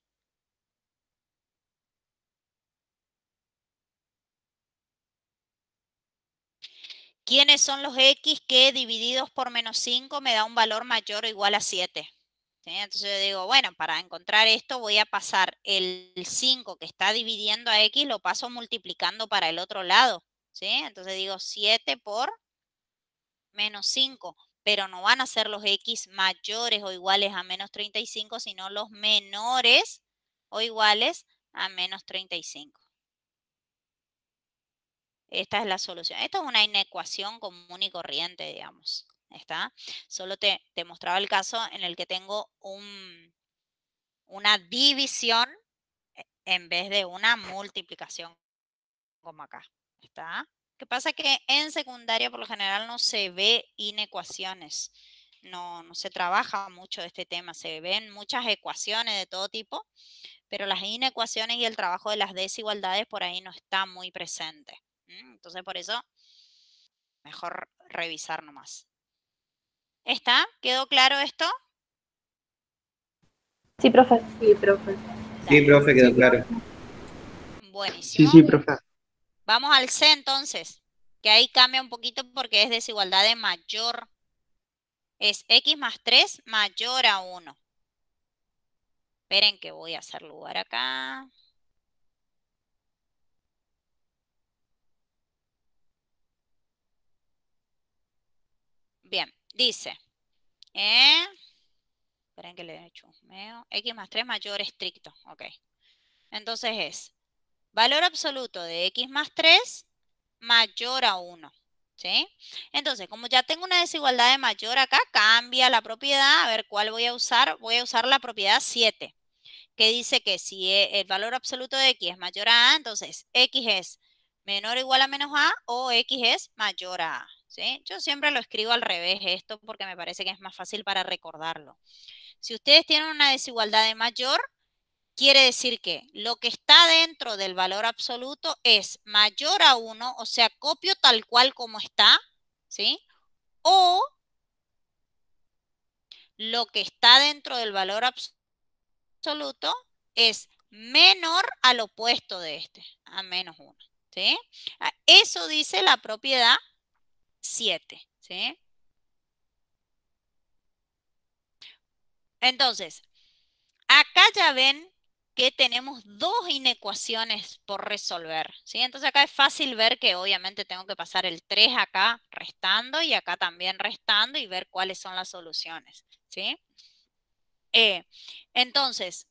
¿quiénes son los X que divididos por menos 5 me da un valor mayor o igual a 7? ¿Sí? Entonces yo digo, bueno, para encontrar esto voy a pasar el 5 que está dividiendo a X, lo paso multiplicando para el otro lado. ¿Sí? Entonces digo 7 por menos 5, pero no van a ser los X mayores o iguales a menos 35, sino los menores o iguales a menos 35. Esta es la solución. Esta es una inecuación común y corriente, digamos. ¿Está? Solo te mostraba el caso en el que tengo una división en vez de una multiplicación como acá. ¿Está? ¿Qué pasa? Que en secundaria por lo general no se ve inecuaciones. No se trabaja mucho este tema. Se ven muchas ecuaciones de todo tipo, pero las inecuaciones y el trabajo de las desigualdades por ahí no está muy presente. Entonces, por eso, mejor revisar nomás. ¿Está? ¿Quedó claro esto? Sí, profe. Sí, profe. Sí, Dale. profe, quedó claro. Buenísimo. Sí, profe. Vamos al C entonces, que ahí cambia un poquito porque es desigualdad de mayor. Es x más 3 mayor a 1. Esperen que voy a hacer lugar acá. Bien, dice, esperen que le he hecho x más 3 mayor estricto, ok. Entonces es valor absoluto de x más 3 mayor a 1, ¿sí? Entonces, como ya tengo una desigualdad de mayor acá, cambia la propiedad. A ver, ¿cuál voy a usar? Voy a usar la propiedad 7, que dice que si el valor absoluto de x es mayor a, entonces x es menor o igual a menos a o x es mayor a, ¿sí? Yo siempre lo escribo al revés esto porque me parece que es más fácil para recordarlo. Si ustedes tienen una desigualdad de mayor, quiere decir que lo que está dentro del valor absoluto es mayor a 1, o sea, copio tal cual como está, ¿sí? O lo que está dentro del valor absoluto es menor al opuesto de este, a menos 1, ¿sí? Eso dice la propiedad 7, ¿sí? Entonces, acá ya ven que tenemos dos inecuaciones por resolver, ¿sí? Entonces acá es fácil ver que obviamente tengo que pasar el 3 acá restando y acá también restando y ver cuáles son las soluciones, ¿sí? Entonces,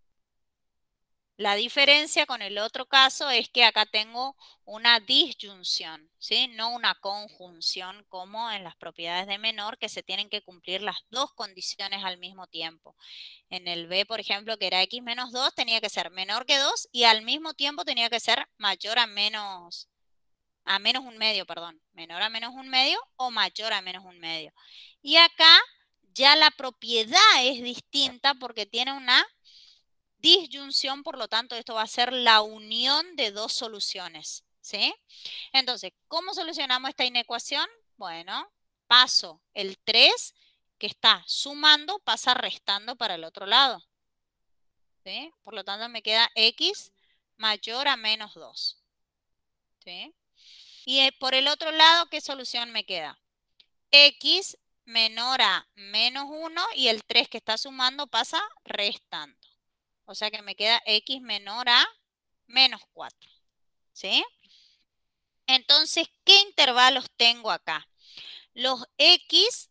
la diferencia con el otro caso es que acá tengo una disyunción, ¿sí? No una conjunción como en las propiedades de menor, que se tienen que cumplir las dos condiciones al mismo tiempo. En el B, por ejemplo, que era x menos 2, tenía que ser menor que 2 y al mismo tiempo tenía que ser mayor a menos un medio, perdón. Menor a menos un medio o mayor a menos un medio. Y acá ya la propiedad es distinta porque tiene una disyunción, por lo tanto, esto va a ser la unión de dos soluciones, ¿sí? Entonces, ¿cómo solucionamos esta inecuación? Bueno, paso el 3 que está sumando, pasa restando para el otro lado, ¿sí? Por lo tanto, me queda x mayor a menos 2, ¿sí? Y por el otro lado, ¿qué solución me queda? X menor a menos 1 y el 3 que está sumando pasa restando. O sea que me queda x menor a menos 4, ¿sí? Entonces, ¿qué intervalos tengo acá? Los x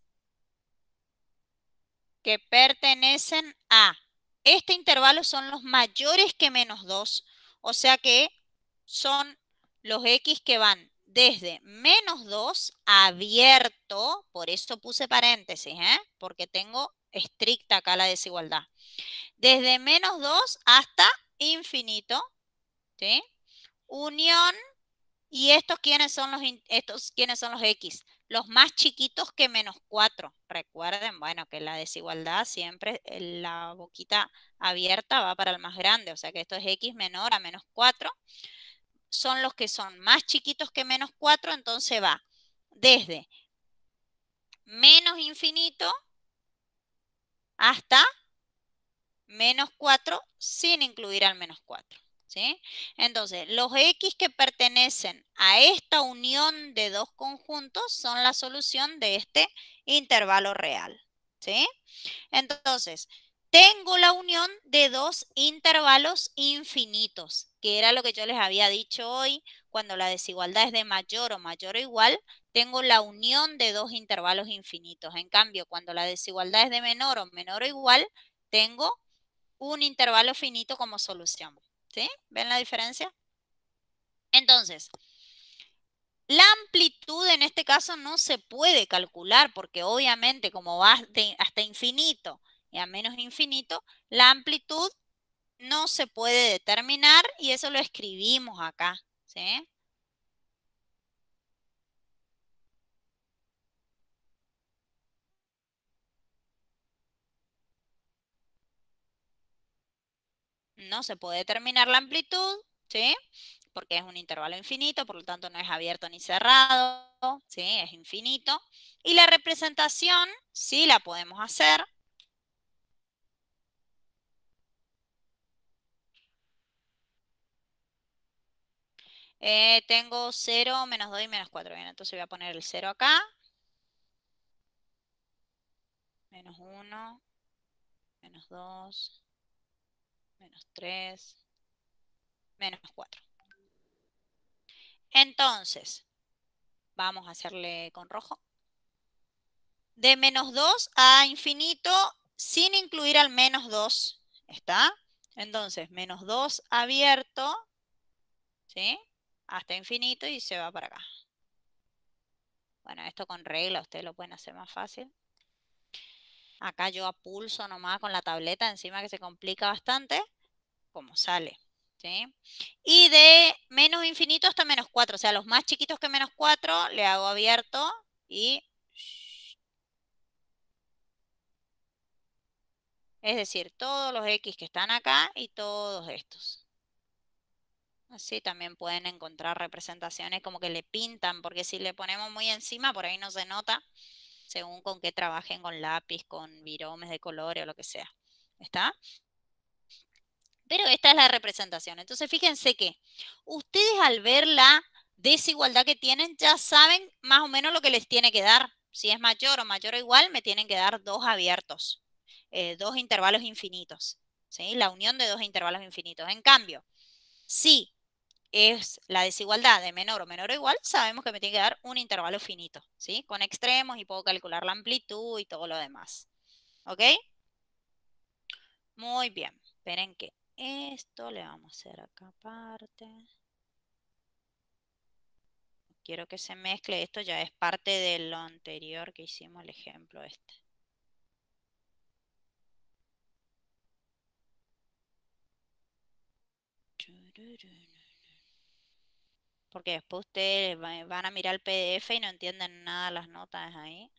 que pertenecen a este intervalo son los mayores que menos 2, o sea que son los x que van desde menos 2 abierto, por eso puse paréntesis, porque tengo estricta acá la desigualdad. Desde menos 2 hasta infinito, ¿sí? Unión. ¿Y estos quiénes son los x? Los más chiquitos que menos 4. Recuerden, bueno, que la desigualdad siempre, la boquita abierta va para el más grande. O sea que esto es x menor a menos 4. Son los que son más chiquitos que menos 4. Entonces va desde menos infinito hasta menos 4 sin incluir al menos 4. ¿Sí? Entonces, los x que pertenecen a esta unión de dos conjuntos son la solución de este intervalo real. ¿Sí? Entonces, tengo la unión de dos intervalos infinitos, que era lo que yo les había dicho hoy, cuando la desigualdad es de mayor o igual, tengo la unión de dos intervalos infinitos. En cambio, cuando la desigualdad es de menor o igual, tengo un intervalo finito como solución. ¿Sí? ¿Ven la diferencia? Entonces, la amplitud en este caso no se puede calcular porque obviamente como va hasta infinito y a menos infinito, la amplitud no se puede determinar y eso lo escribimos acá. ¿Sí? No se puede determinar la amplitud, ¿sí? porque es un intervalo infinito, por lo tanto no es abierto ni cerrado, ¿sí? Es infinito. Y la representación sí la podemos hacer. Tengo 0, menos 2 y menos 4. Bien, entonces voy a poner el 0 acá. Menos 1, menos 2, menos 3, menos 4. Entonces, vamos a hacerle con rojo. De menos 2 a infinito sin incluir al menos 2. ¿Está? Entonces, menos 2 abierto, ¿sí? Hasta infinito y se va para acá. Bueno, esto con regla ustedes lo pueden hacer más fácil. Acá yo a pulso nomás con la tableta encima que se complica bastante, como sale, ¿sí? Y de menos infinito hasta menos 4, o sea, los más chiquitos que menos 4 le hago abierto y... Es decir, todos los X que están acá y todos estos. Así también pueden encontrar representaciones como que le pintan, porque si le ponemos muy encima, por ahí no se nota, según con qué trabajen con lápiz, con viromes de colores o lo que sea. ¿Está? Pero esta es la representación. Entonces, fíjense que ustedes al ver la desigualdad que tienen, ya saben más o menos lo que les tiene que dar. Si es mayor o igual, me tienen que dar dos abiertos, dos intervalos infinitos. ¿Sí? La unión de dos intervalos infinitos. En cambio, si es la desigualdad de menor o igual, sabemos que me tiene que dar un intervalo finito, ¿sí? Con extremos y puedo calcular la amplitud y todo lo demás. ¿Ok? Muy bien. Esperen que esto le vamos a hacer acá aparte. Quiero que se mezcle. Esto ya es parte de lo anterior que hicimos, el ejemplo este. Porque después ustedes van a mirar el PDF y no entienden nada de las notas ahí.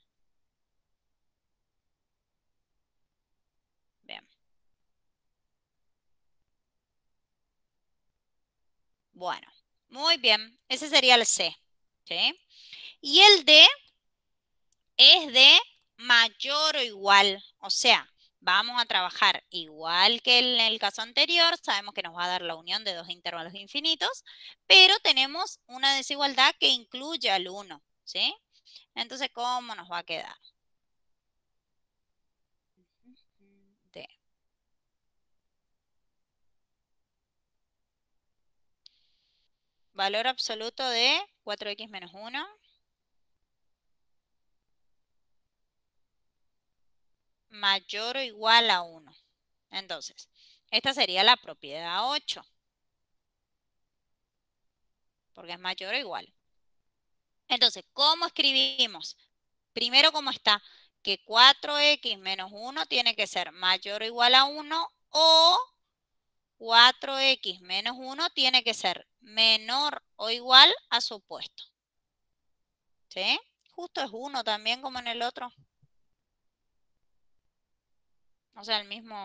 Bien. Bueno, muy bien. Ese sería el C. ¿Sí? Y el D es de mayor o igual. O sea, vamos a trabajar igual que en el caso anterior. Sabemos que nos va a dar la unión de dos intervalos infinitos, pero tenemos una desigualdad que incluye al 1. ¿Sí? Entonces, ¿cómo nos va a quedar? D. Valor absoluto de 4x menos 1. Mayor o igual a 1. Entonces, esta sería la propiedad 8. Porque es mayor o igual. Entonces, ¿cómo escribimos? Primero, ¿cómo está? Que 4x menos 1 tiene que ser mayor o igual a 1 o 4x menos 1 tiene que ser menor o igual a su opuesto. ¿Sí? Justo es 1 también como en el otro. O sea,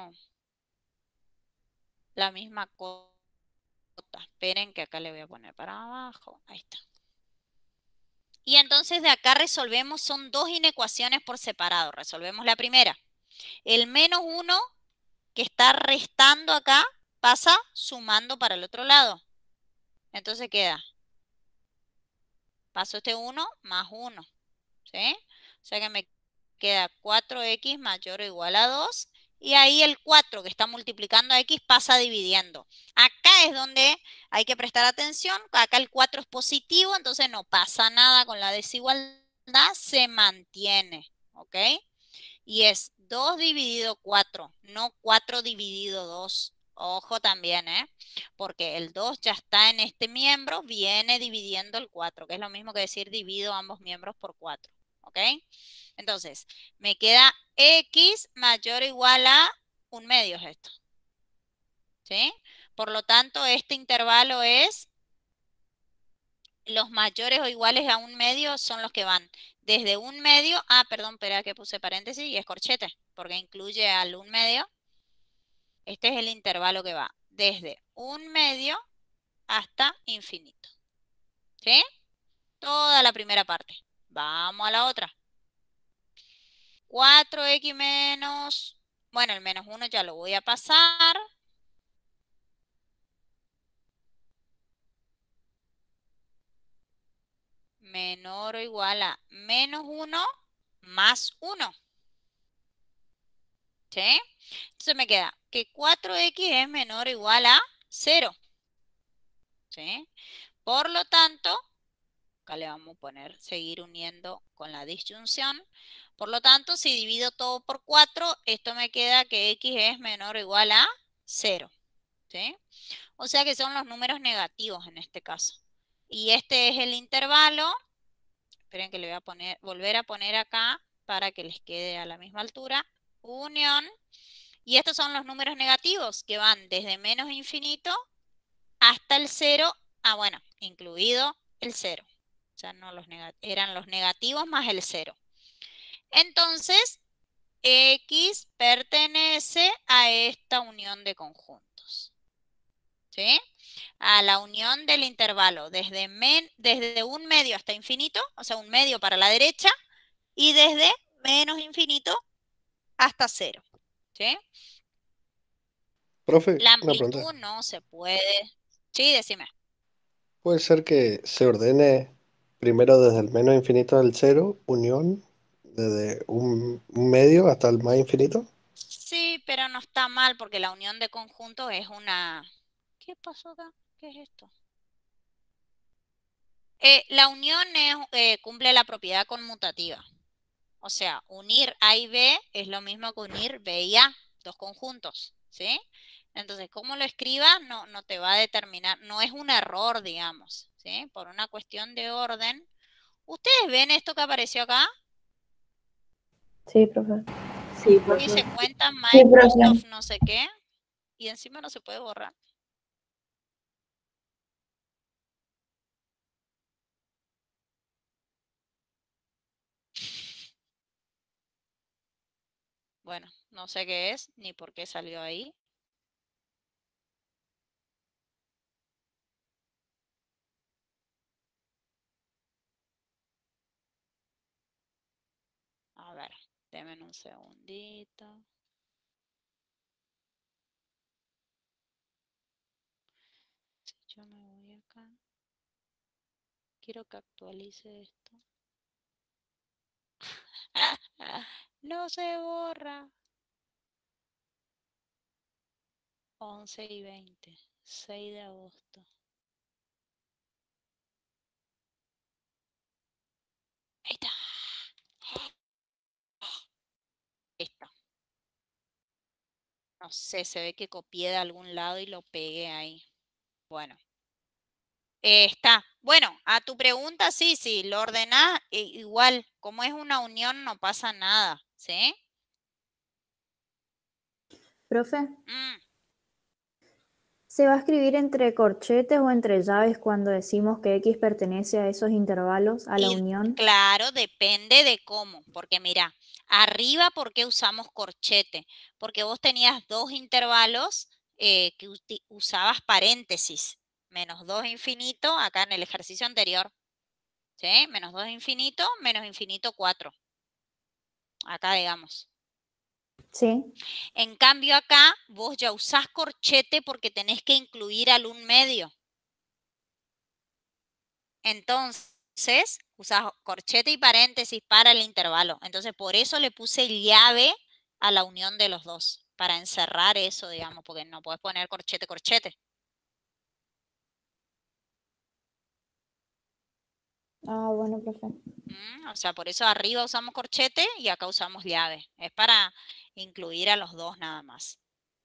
la misma cota. Esperen que acá le voy a poner para abajo. Ahí está. Y entonces de acá resolvemos, son dos inecuaciones por separado. Resolvemos la primera. El menos 1 que está restando acá pasa sumando para el otro lado. Entonces queda, paso este 1 más 1. ¿Sí? O sea que me queda 4x mayor o igual a 2. Y ahí el 4 que está multiplicando a x pasa dividiendo. Acá es donde hay que prestar atención. Acá el 4 es positivo, entonces no pasa nada con la desigualdad, se mantiene. ¿Ok? Y es 2 dividido 4, no 4 dividido 2. Ojo también, ¿eh? Porque el 2 ya está en este miembro, viene dividiendo el 4, que es lo mismo que decir divido ambos miembros por 4. ¿Ok? Entonces, me queda x mayor o igual a 1/2 es esto. ¿Sí? Por lo tanto, este intervalo es los mayores o iguales a 1/2 son los que van desde 1/2, perdón, espera que puse paréntesis y es corchete, porque incluye al 1/2. Este es el intervalo que va desde 1/2 hasta infinito. ¿Sí? Toda la primera parte. Vamos a la otra. 4x menos, bueno, el menos 1 ya lo voy a pasar. Menor o igual a menos 1 más 1. ¿Sí? Entonces me queda que 4x es menor o igual a 0. ¿Sí? Por lo tanto, acá le vamos a poner seguir uniendo con la disyunción. Por lo tanto, si divido todo por 4, esto me queda que x es menor o igual a 0. ¿Sí? O sea que son los números negativos en este caso. Y este es el intervalo. Esperen que le voy a poner, volver a poner acá para que les quede a la misma altura. Unión. Y estos son los números negativos que van desde menos infinito hasta el 0. Ah, bueno, incluido el 0. O sea, no eran los negativos más el 0. Entonces, X pertenece a esta unión de conjuntos. ¿Sí? A la unión del intervalo desde un medio hasta infinito, o sea, un medio para la derecha, y desde menos infinito hasta 0. ¿Sí? Profe, La una pregunta. amplitud no se puede. Sí, decime. ¿Puede ser que se ordene primero desde el menos infinito al cero, unión, desde un medio hasta el más infinito? Sí, pero no está mal porque la unión de conjuntos es una... ¿Qué pasó acá? ¿Qué es esto? La unión cumple la propiedad conmutativa. O sea, unir A y B es lo mismo que unir B y A, dos conjuntos, ¿sí? Entonces, cómo lo escribas no te va a determinar, no es un error, digamos, ¿sí? Por una cuestión de orden. ¿Ustedes ven esto que apareció acá? Sí, profe. Dice cuenta Sí, profe. Microsoft no sé qué, y encima no se puede borrar. Bueno, no sé qué es, ni por qué salió ahí. A ver, denme un segundito. Si yo me voy acá. Quiero que actualice esto. No se borra. 11:20, 6 de agosto. Ahí está. Esto. No sé, se ve que copié de algún lado y lo pegué ahí. Bueno. Está. Bueno, a tu pregunta, sí, lo ordenás, igual, como es una unión, no pasa nada, ¿sí? Profe, Mm. ¿se va a escribir entre corchetes o entre llaves cuando decimos que X pertenece a esos intervalos, a la Y unión? claro, depende de cómo, porque mira, arriba, ¿por qué usamos corchete? Porque vos tenías dos intervalos que usabas paréntesis, menos 2 infinito, acá en el ejercicio anterior, ¿sí? Menos infinito 4, acá digamos. Sí. En cambio acá, vos ya usás corchete porque tenés que incluir al un medio. Entonces, usas corchete y paréntesis para el intervalo. Entonces, por eso le puse llave a la unión de los dos, para encerrar eso, digamos, porque no puedes poner corchete, corchete. Ah, bueno, profe. O sea, por eso arriba usamos corchete y acá usamos llave. Es para incluir a los dos nada más.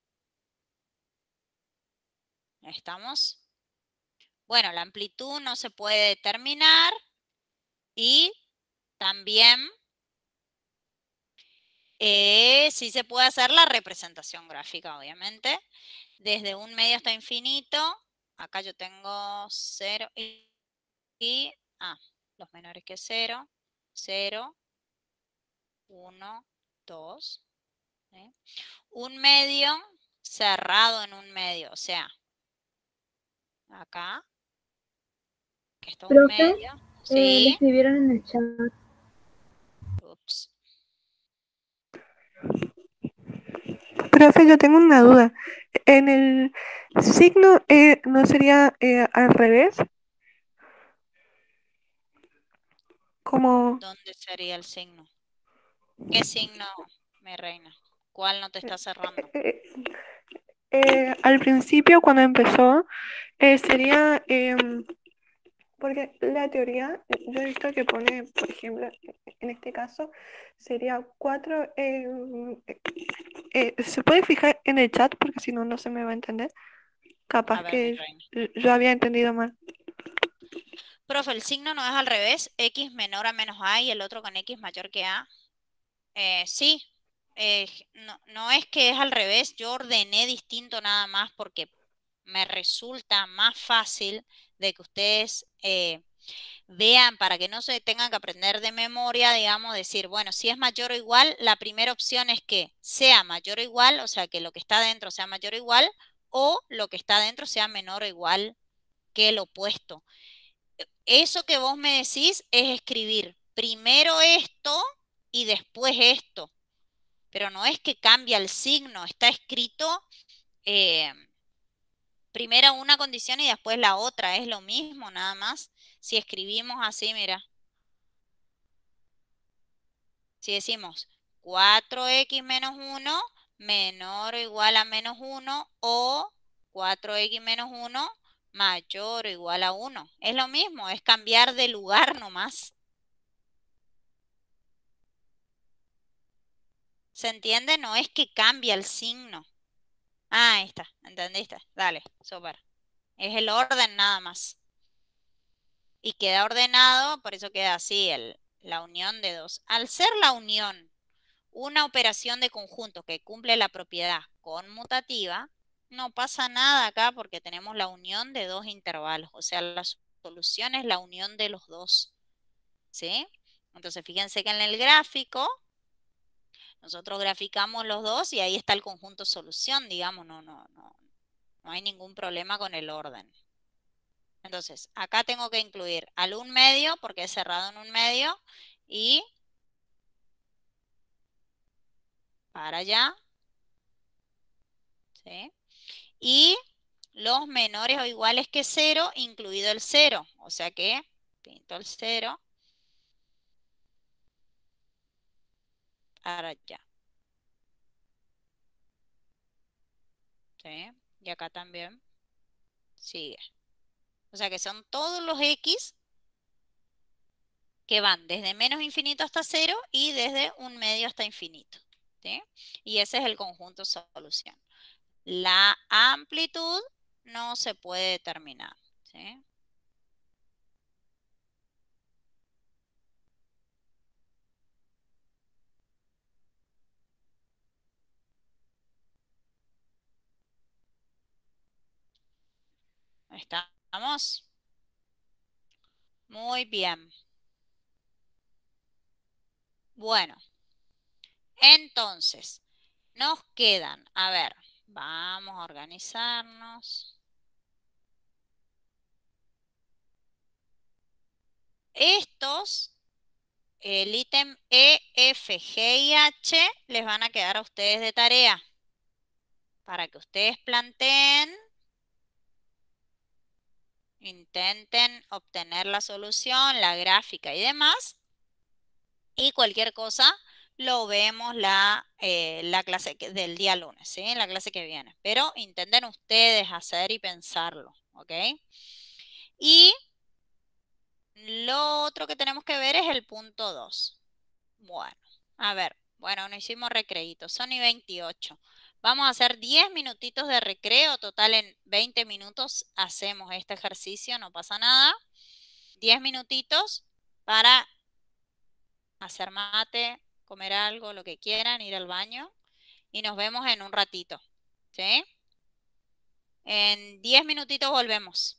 ¿Estamos? Bueno, la amplitud no se puede determinar y también sí se puede hacer la representación gráfica, obviamente. Desde un medio hasta infinito. Acá yo tengo 0 los menores que 0, 0, 1, 2. Un medio cerrado en un medio, o sea, acá, que está un Profe, medio. le Sí. escribieron en el chat. Ups. Profe, yo tengo una duda. En el signo, ¿no sería al revés? Como ¿Dónde sería el signo? ¿Qué signo, mi reina? ¿Cuál no te está cerrando? eh, al principio, cuando empezó, sería, porque la teoría, yo he visto que pone, por ejemplo, en este caso, sería 4. ¿Se puede fijar en el chat? Porque si no, no se me va a entender. A Capaz ver, mi que reina. yo había entendido mal. Profe, el signo no es al revés, X menor a menos A y el otro con X mayor que A. Sí, no es que es al revés, yo ordené distinto nada más porque me resulta más fácil de que ustedes vean, para que no se tengan que aprender de memoria, digamos, decir, bueno, si es mayor o igual, la primera opción es que sea mayor o igual, o sea, que lo que está dentro sea mayor o igual, o lo que está dentro sea menor o igual que el opuesto. Eso que vos me decís es escribir primero esto y después esto, pero no es que cambia el signo, está escrito eh, primero una condición y después la otra, es lo mismo nada más. Si escribimos así, mira, si decimos 4x menos 1 menor o igual a menos 1 o 4x menos 1 mayor o igual a 1, es lo mismo, es cambiar de lugar nomás. ¿Se entiende? No es que cambia el signo. Ah, ahí está, ¿entendiste? Dale, súper. Es el orden nada más. Y queda ordenado, por eso queda así, la unión de dos. Al ser la unión una operación de conjunto que cumple la propiedad conmutativa, no pasa nada acá porque tenemos la unión de dos intervalos. O sea, la solución es la unión de los dos. ¿Sí? Entonces, fíjense que en el gráfico nosotros graficamos los dos y ahí está el conjunto solución, digamos, no hay ningún problema con el orden. Entonces, acá tengo que incluir al 1/2 porque es cerrado en 1/2 y para allá, ¿sí? Y los menores o iguales que 0, incluido el 0. O sea que pinto el 0 para allá, ¿sí? Y acá también sigue. O sea que son todos los X que van desde menos infinito hasta 0 y desde 1/2 hasta infinito. ¿Sí? Y ese es el conjunto solución. La amplitud no se puede determinar. ¿Sí? ¿Estamos? Muy bien. Bueno, entonces, nos quedan, a ver, vamos a organizarnos. Estos, el ítem E, F, G y H, les van a quedar a ustedes de tarea para que ustedes planteen, intenten obtener la solución, la gráfica y demás. Y cualquier cosa lo vemos la clase del día lunes, ¿sí? La clase que viene. Pero intenten ustedes hacer y pensarlo, ¿ok? Y lo otro que tenemos que ver es el punto 2. Bueno, a ver, bueno, no hicimos recreíto, son y 28. Vamos a hacer 10 minutitos de recreo, total en 20 minutos hacemos este ejercicio, no pasa nada. 10 minutitos para hacer mate, comer algo, lo que quieran, ir al baño y nos vemos en un ratito, ¿sí? En 10 minutitos volvemos.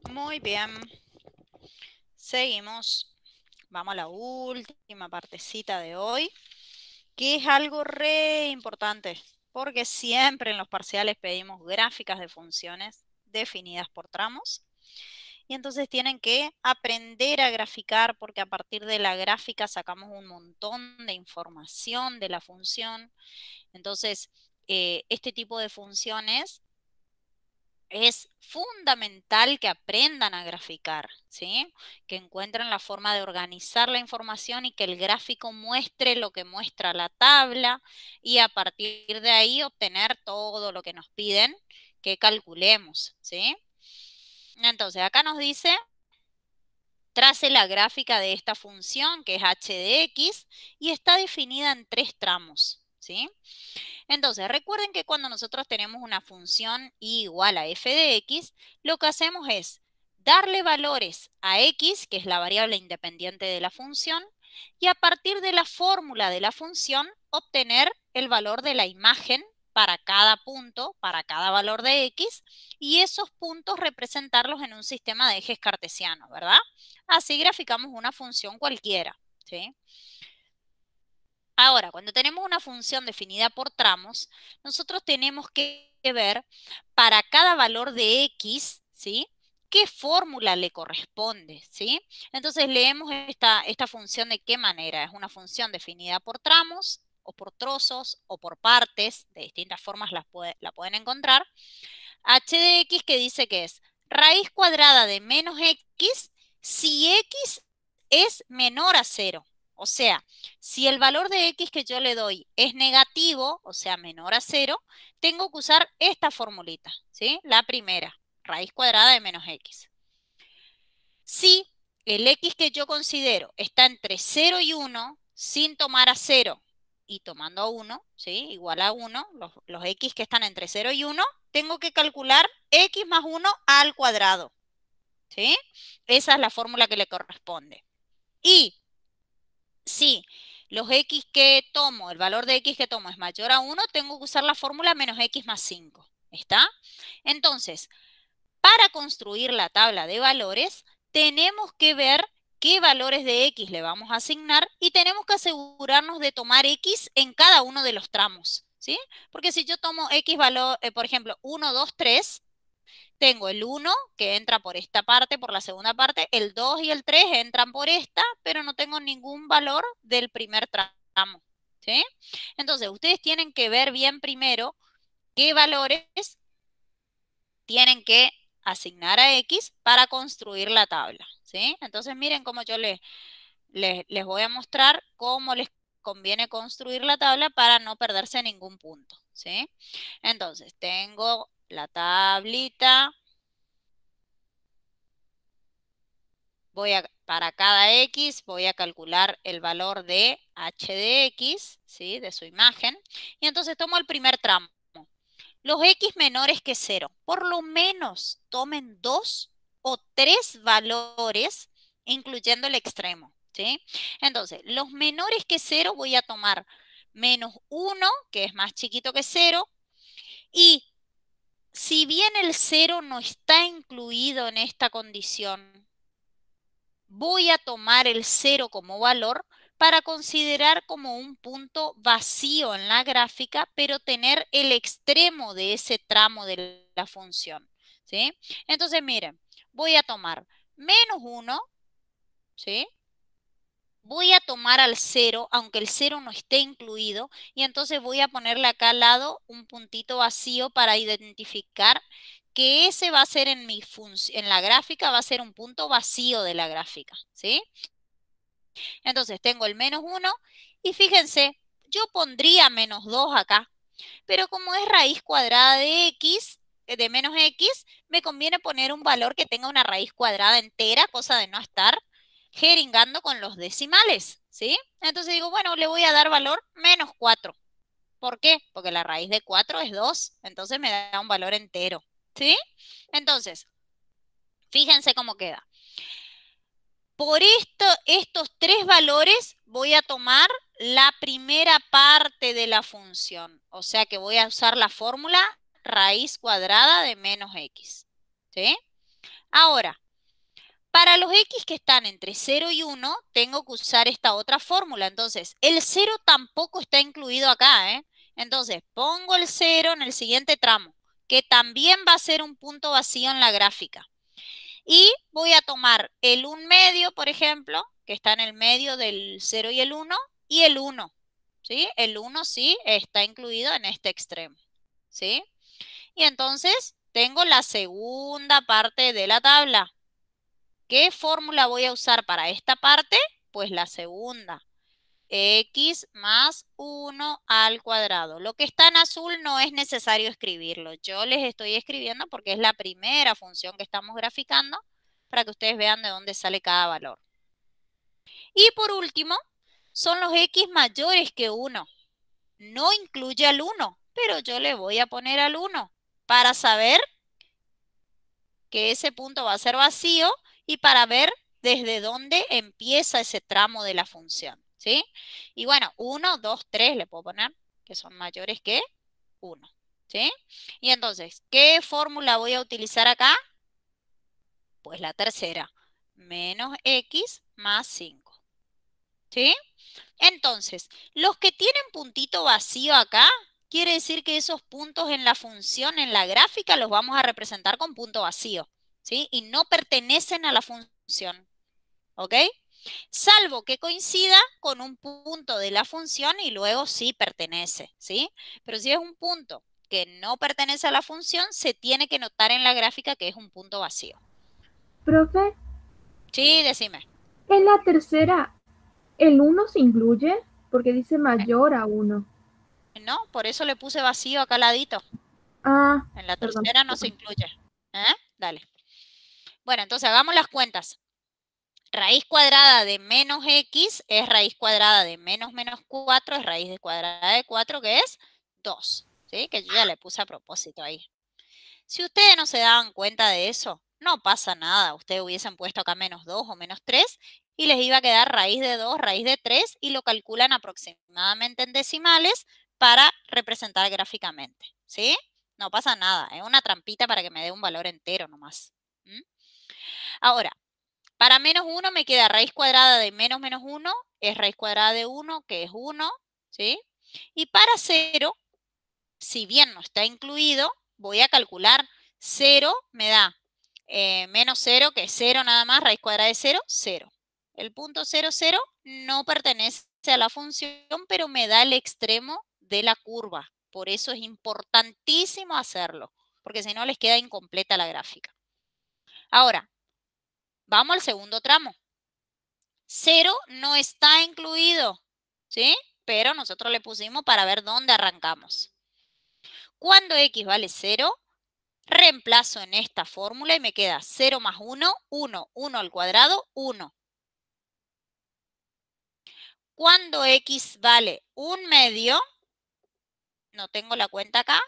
Muy bien. Seguimos. Vamos a la última partecita de hoy, que es algo re importante, porque siempre en los parciales pedimos gráficas de funciones definidas por tramos. Y entonces tienen que aprender a graficar, porque a partir de la gráfica sacamos un montón de información de la función. Entonces, este tipo de funciones es fundamental que aprendan a graficar, ¿sí? Que encuentren la forma de organizar la información y que el gráfico muestre lo que muestra la tabla y a partir de ahí obtener todo lo que nos piden que calculemos, ¿sí? Entonces, acá nos dice, trace la gráfica de esta función que es h de x y está definida en 3 tramos, ¿sí? Entonces, recuerden que cuando nosotros tenemos una función y igual a f de x, lo que hacemos es darle valores a x, que es la variable independiente de la función, y a partir de la fórmula de la función, obtener el valor de la imagen para cada punto, para cada valor de x, y esos puntos representarlos en un sistema de ejes cartesianos, ¿verdad? Así graficamos una función cualquiera, ¿sí? Ahora, cuando tenemos una función definida por tramos, nosotros tenemos que ver para cada valor de x, ¿sí? ¿Qué fórmula le corresponde, ¿sí? Entonces leemos esta función de qué manera. Es una función definida por tramos, o por trozos, o por partes. De distintas formas la pueden encontrar. H de x que dice que es raíz cuadrada de menos x si x es menor a 0. O sea, si el valor de x que yo le doy es negativo, o sea, menor a 0, tengo que usar esta formulita, ¿sí? La primera, raíz cuadrada de menos x. Si el x que yo considero está entre 0 y 1, sin tomar a 0 y tomando a 1, ¿sí? Igual a 1, los x que están entre 0 y 1, tengo que calcular x más 1 al cuadrado, ¿sí? Esa es la fórmula que le corresponde. Y si los x que tomo, el valor de x que tomo es mayor a 1, tengo que usar la fórmula menos x más 5. ¿Está? Entonces, para construir la tabla de valores, tenemos que ver qué valores de x le vamos a asignar y tenemos que asegurarnos de tomar x en cada uno de los tramos, ¿sí? Porque si yo tomo x valor, por ejemplo, 1, 2, 3, tengo el 1 que entra por esta parte, por la segunda parte, el 2 y el 3 entran por esta, pero no tengo ningún valor del primer tramo, ¿sí? Entonces, ustedes tienen que ver bien primero qué valores tienen que asignar a x para construir la tabla, ¿sí? Entonces, miren cómo yo les voy a mostrar cómo les conviene construir la tabla para no perderse ningún punto, ¿sí? Entonces, tengo la tablita. Para cada x voy a calcular el valor de h de x, ¿sí? De su imagen. Y entonces tomo el primer tramo. Los x menores que 0, por lo menos tomen 2 o 3 valores, incluyendo el extremo, ¿sí? Entonces, los menores que 0 voy a tomar menos 1, que es más chiquito que 0, y si bien el 0 no está incluido en esta condición, voy a tomar el 0 como valor para considerar como un punto vacío en la gráfica, pero tener el extremo de ese tramo de la función, ¿sí? Entonces, miren, voy a tomar menos 1, ¿sí? Voy a tomar al 0, aunque el 0 no esté incluido, y entonces voy a ponerle acá al lado un puntito vacío para identificar que ese va a ser en la gráfica, va a ser un punto vacío de la gráfica, ¿sí? Entonces tengo el menos 1 y fíjense, yo pondría menos 2 acá, pero como es raíz cuadrada de x, de menos x, me conviene poner un valor que tenga una raíz cuadrada entera, cosa de no estar jeringando con los decimales, ¿sí? Entonces digo, bueno, le voy a dar valor menos 4. ¿Por qué? Porque la raíz de 4 es 2, entonces me da un valor entero, ¿sí? Entonces, fíjense cómo queda. Por estos 3 valores voy a tomar la primera parte de la función. O sea que voy a usar la fórmula raíz cuadrada de menos x, ¿sí? Ahora, para los x que están entre 0 y 1, tengo que usar esta otra fórmula. Entonces, el 0 tampoco está incluido acá, ¿eh? Entonces, pongo el 0 en el siguiente tramo, que también va a ser un punto vacío en la gráfica. Y voy a tomar el 1 medio, por ejemplo, que está en el medio del 0 y el 1, y el 1, ¿sí? El 1 sí está incluido en este extremo, ¿sí? Y entonces, tengo la segunda parte de la tabla. ¿Qué fórmula voy a usar para esta parte? Pues la segunda. X más 1 al cuadrado. Lo que está en azul no es necesario escribirlo. Yo les estoy escribiendo porque es la primera función que estamos graficando para que ustedes vean de dónde sale cada valor. Y por último, son los X mayores que 1. No incluye al 1, pero yo le voy a poner al 1 para saber que ese punto va a ser vacío y para ver desde dónde empieza ese tramo de la función, ¿sí? Y bueno, 1, 2, 3 le puedo poner, que son mayores que 1, ¿sí? Y entonces, ¿qué fórmula voy a utilizar acá? Pues la tercera, menos x más 5, ¿sí? Entonces, los que tienen puntito vacío acá, quiere decir que esos puntos en la función, en la gráfica, los vamos a representar con punto vacío, ¿sí? Y no pertenecen a la función, ¿ok? Salvo que coincida con un punto de la función y luego sí pertenece, ¿sí? Pero si es un punto que no pertenece a la función, se tiene que notar en la gráfica que es un punto vacío. Profe, Sí, decime. en la tercera, ¿el 1 se incluye? Porque dice mayor a 1. No, por eso le puse vacío acá al ladito. Ah, En la perdón. tercera no se incluye. ¿Eh? Dale. Bueno, entonces hagamos las cuentas. Raíz cuadrada de menos x es raíz cuadrada de menos 4, es raíz de cuadrada de 4, que es 2. ¿Sí? Que yo ya le puse a propósito ahí. Si ustedes no se daban cuenta de eso, no pasa nada. Ustedes hubiesen puesto acá menos 2 o menos 3 y les iba a quedar raíz de 2, raíz de 3 y lo calculan aproximadamente en decimales para representar gráficamente. ¿Sí? No pasa nada. Es una trampita para que me dé un valor entero nomás. ¿Mm? Ahora, para menos 1 me queda raíz cuadrada de menos 1, es raíz cuadrada de 1, que es 1. ¿Sí? Y para 0, si bien no está incluido, voy a calcular 0, me da menos 0, que es 0 nada más, raíz cuadrada de 0, 0. El punto 0, 0 no pertenece a la función, pero me da el extremo de la curva. Por eso es importantísimo hacerlo, porque si no les queda incompleta la gráfica. Ahora, vamos al segundo tramo. 0 no está incluido, ¿sí? Pero nosotros le pusimos para ver dónde arrancamos. Cuando x vale 0, reemplazo en esta fórmula y me queda 0 más 1, 1, 1 al cuadrado, 1. Cuando x vale 1 medio, no tengo la cuenta acá.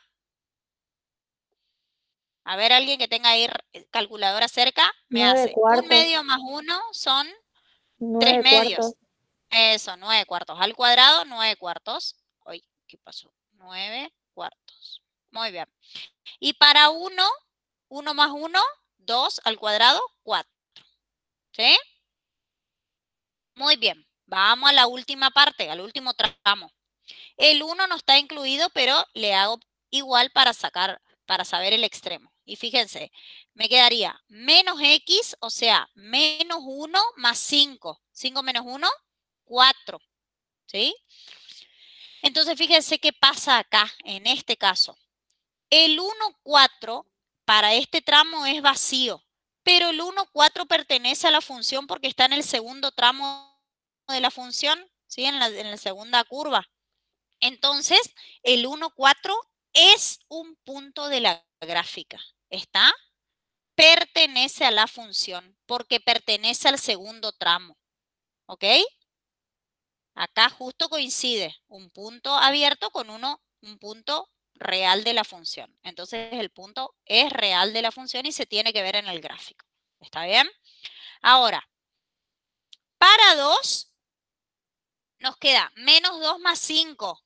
A ver, alguien que tenga ahí calculadora cerca, me 9 hace 1 cuartos. medio más 1 son 3 9 medios. cuartos. Eso, 9 cuartos. Al cuadrado, 9 cuartos. Uy, ¿qué pasó? 9 cuartos. Muy bien. Y para 1, 1 más 1, 2 al cuadrado, 4. ¿Sí? Muy bien. Vamos a la última parte, al último tramo. El 1 no está incluido, pero le hago igual para saber el extremo. Y fíjense, me quedaría menos x, o sea, menos 1 más 5. 5 menos 1, 4. ¿Sí? Entonces, fíjense qué pasa acá, en este caso. El 1, 4 para este tramo es vacío, pero el 1, 4 pertenece a la función porque está en el segundo tramo de la función, ¿sí? En la segunda curva. Entonces, el 1, 4 es un punto de la gráfica. ¿Está? Pertenece a la función porque pertenece al segundo tramo. ¿Ok? Acá justo coincide un punto abierto con un punto real de la función. Entonces, el punto es real de la función y se tiene que ver en el gráfico. ¿Está bien? Ahora, para 2, nos queda menos 2 más 5.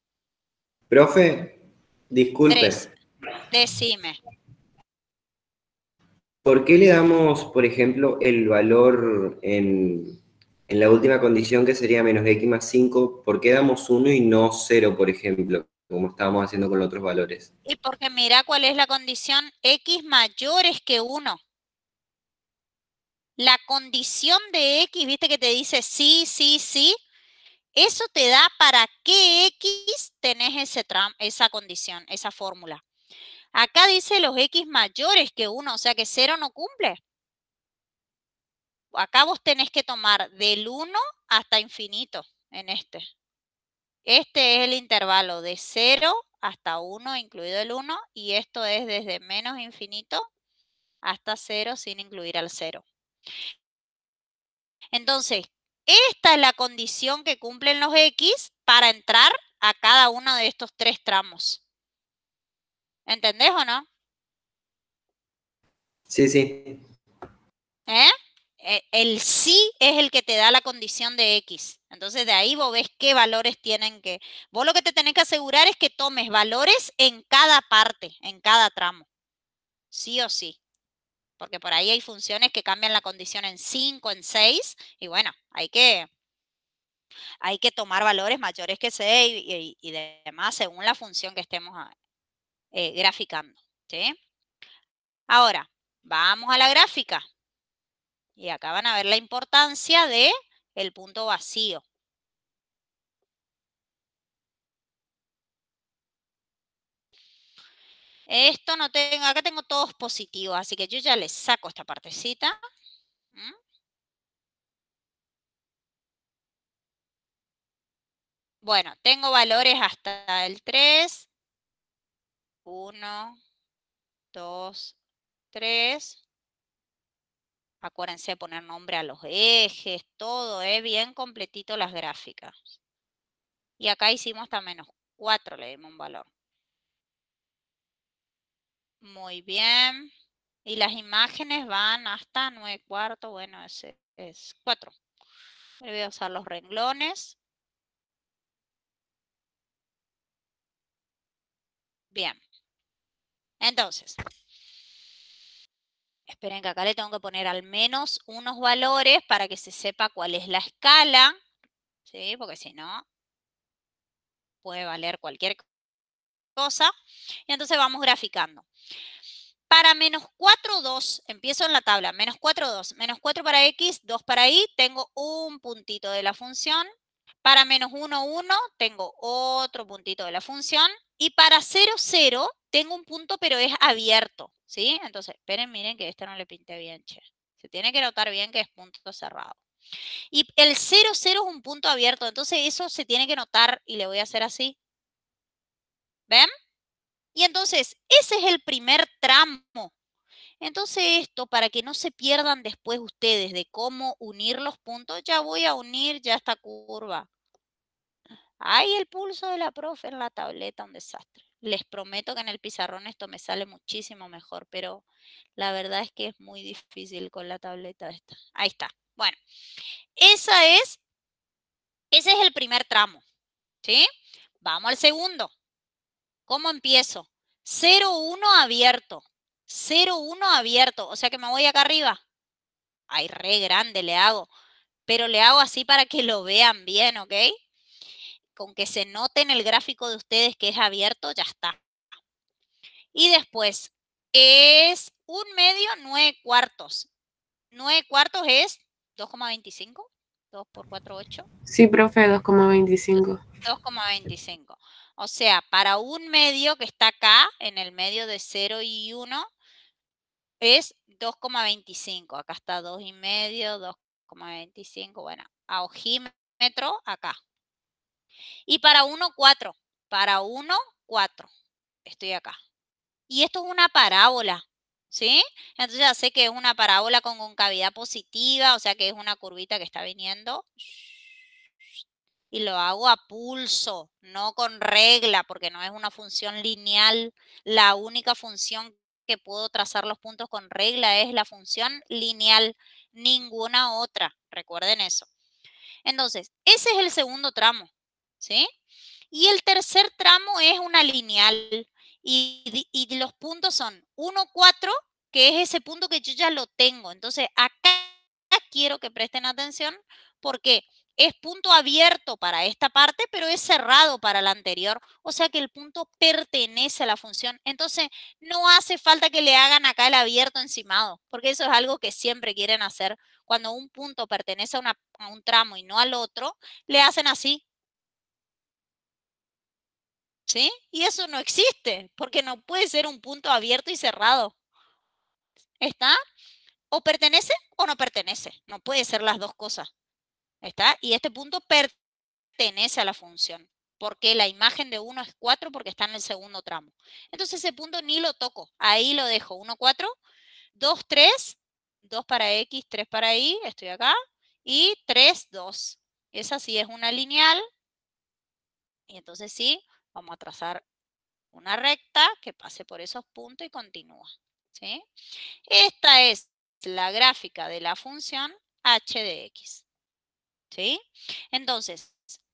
Profe, disculpe. 3. Decime. ¿Por qué le damos, por ejemplo, el valor en la última condición que sería menos x más 5? ¿Por qué damos 1 y no 0, por ejemplo, como estábamos haciendo con los otros valores? Y porque mira cuál es la condición, x mayores que 1. La condición de x, viste que te dice sí, sí, sí. Eso te da para qué x tenés esa condición, esa fórmula. Acá dice los x mayores que 1, o sea que 0 no cumple. Acá vos tenés que tomar del 1 hasta infinito en este. Este es el intervalo de 0 hasta 1, incluido el 1, y esto es desde menos infinito hasta 0 sin incluir al 0. Entonces, esta es la condición que cumplen los x para entrar a cada uno de estos 3 tramos. ¿Entendés o no? Sí, sí. El sí es el que te da la condición de x. Entonces, de ahí vos ves qué valores tienen que... Vos lo que te tenés que asegurar es que tomes valores en cada parte, en cada tramo. Sí o sí. Porque por ahí hay funciones que cambian la condición en 5, en 6. Y bueno, hay que tomar valores mayores que 6 y demás según la función que estemos graficando. ¿Sí? Ahora, vamos a la gráfica. Y acá van a ver la importancia de el punto vacío. Esto no tengo, acá tengo todos positivos, así que yo ya les saco esta partecita. ¿Mm? Bueno, tengo valores hasta el 3. 1, 2, 3. Acuérdense de poner nombre a los ejes, todo, bien completito las gráficas. Y acá hicimos hasta menos 4, le dimos un valor. Muy bien. Y las imágenes van hasta 9/4, bueno, ese es 4. Voy a usar los renglones. Bien. Entonces, esperen que acá le tengo que poner al menos unos valores para que se sepa cuál es la escala, ¿sí? Porque si no, puede valer cualquier cosa. Y entonces vamos graficando. Para menos 4, 2, empiezo en la tabla, menos 4, 2, menos 4 para x, 2 para y, tengo un puntito de la función. Para menos 1, 1, tengo otro puntito de la función. Y para 0, 0, tengo un punto, pero es abierto, ¿sí? Entonces, esperen, miren que este no le pinté bien, che. Se tiene que notar bien que es punto cerrado. Y el 0, 0 es un punto abierto, entonces eso se tiene que notar y le voy a hacer así. ¿Ven? Y entonces, ese es el primer tramo. Entonces esto, para que no se pierdan después ustedes de cómo unir los puntos, ya voy a unir ya esta curva. Ay, el pulso de la profe en la tableta, un desastre. Les prometo que en el pizarrón esto me sale muchísimo mejor, pero la verdad es que es muy difícil con la tableta esta. Ahí está. Bueno, ese es el primer tramo, ¿sí? Vamos al segundo. ¿Cómo empiezo? 0, 1 abierto. 0, 1 abierto. O sea que me voy acá arriba. Ay, re grande le hago. Pero le hago así para que lo vean bien, ¿ok? Con que se note en el gráfico de ustedes que es abierto, ya está. Y después, es 1/2, 9/4. 9/4 es 2,25. 2 por 4, 8. Sí, profe, 2,25. 2,25. O sea, para 1/2 que está acá, en el medio de 0 y 1, es 2,25. Acá está 2,5, 2,25. Bueno, a ojímetro acá. Y para 1, 4. Para 1, 4. Estoy acá. Y esto es una parábola, ¿sí? Entonces ya sé que es una parábola con concavidad positiva, o sea que es una curvita que está viniendo. Y lo hago a pulso, no con regla, porque no es una función lineal. La única función que puedo trazar los puntos con regla es la función lineal, ninguna otra. Recuerden eso. Entonces, ese es el segundo tramo, ¿sí? Y el tercer tramo es una lineal y los puntos son 1, 4, que es ese punto que yo ya lo tengo. Entonces, acá quiero que presten atención porque es punto abierto para esta parte, pero es cerrado para la anterior. O sea que el punto pertenece a la función. Entonces, no hace falta que le hagan acá el abierto encimado, porque eso es algo que siempre quieren hacer. Cuando un punto pertenece a un tramo y no al otro, le hacen así. ¿Sí? Y eso no existe, porque no puede ser un punto abierto y cerrado. ¿Está? O pertenece o no pertenece. No puede ser las dos cosas. ¿Está? Y este punto pertenece a la función, porque la imagen de 1 es 4 porque está en el segundo tramo. Entonces ese punto ni lo toco. Ahí lo dejo. 1, 4, 2, 3, 2 para X, 3 para Y, estoy acá, y 3, 2. Esa sí es una lineal. Y entonces sí, vamos a trazar una recta que pase por esos puntos y continúa. ¿Sí? Esta es la gráfica de la función h de x. ¿Sí? Entonces,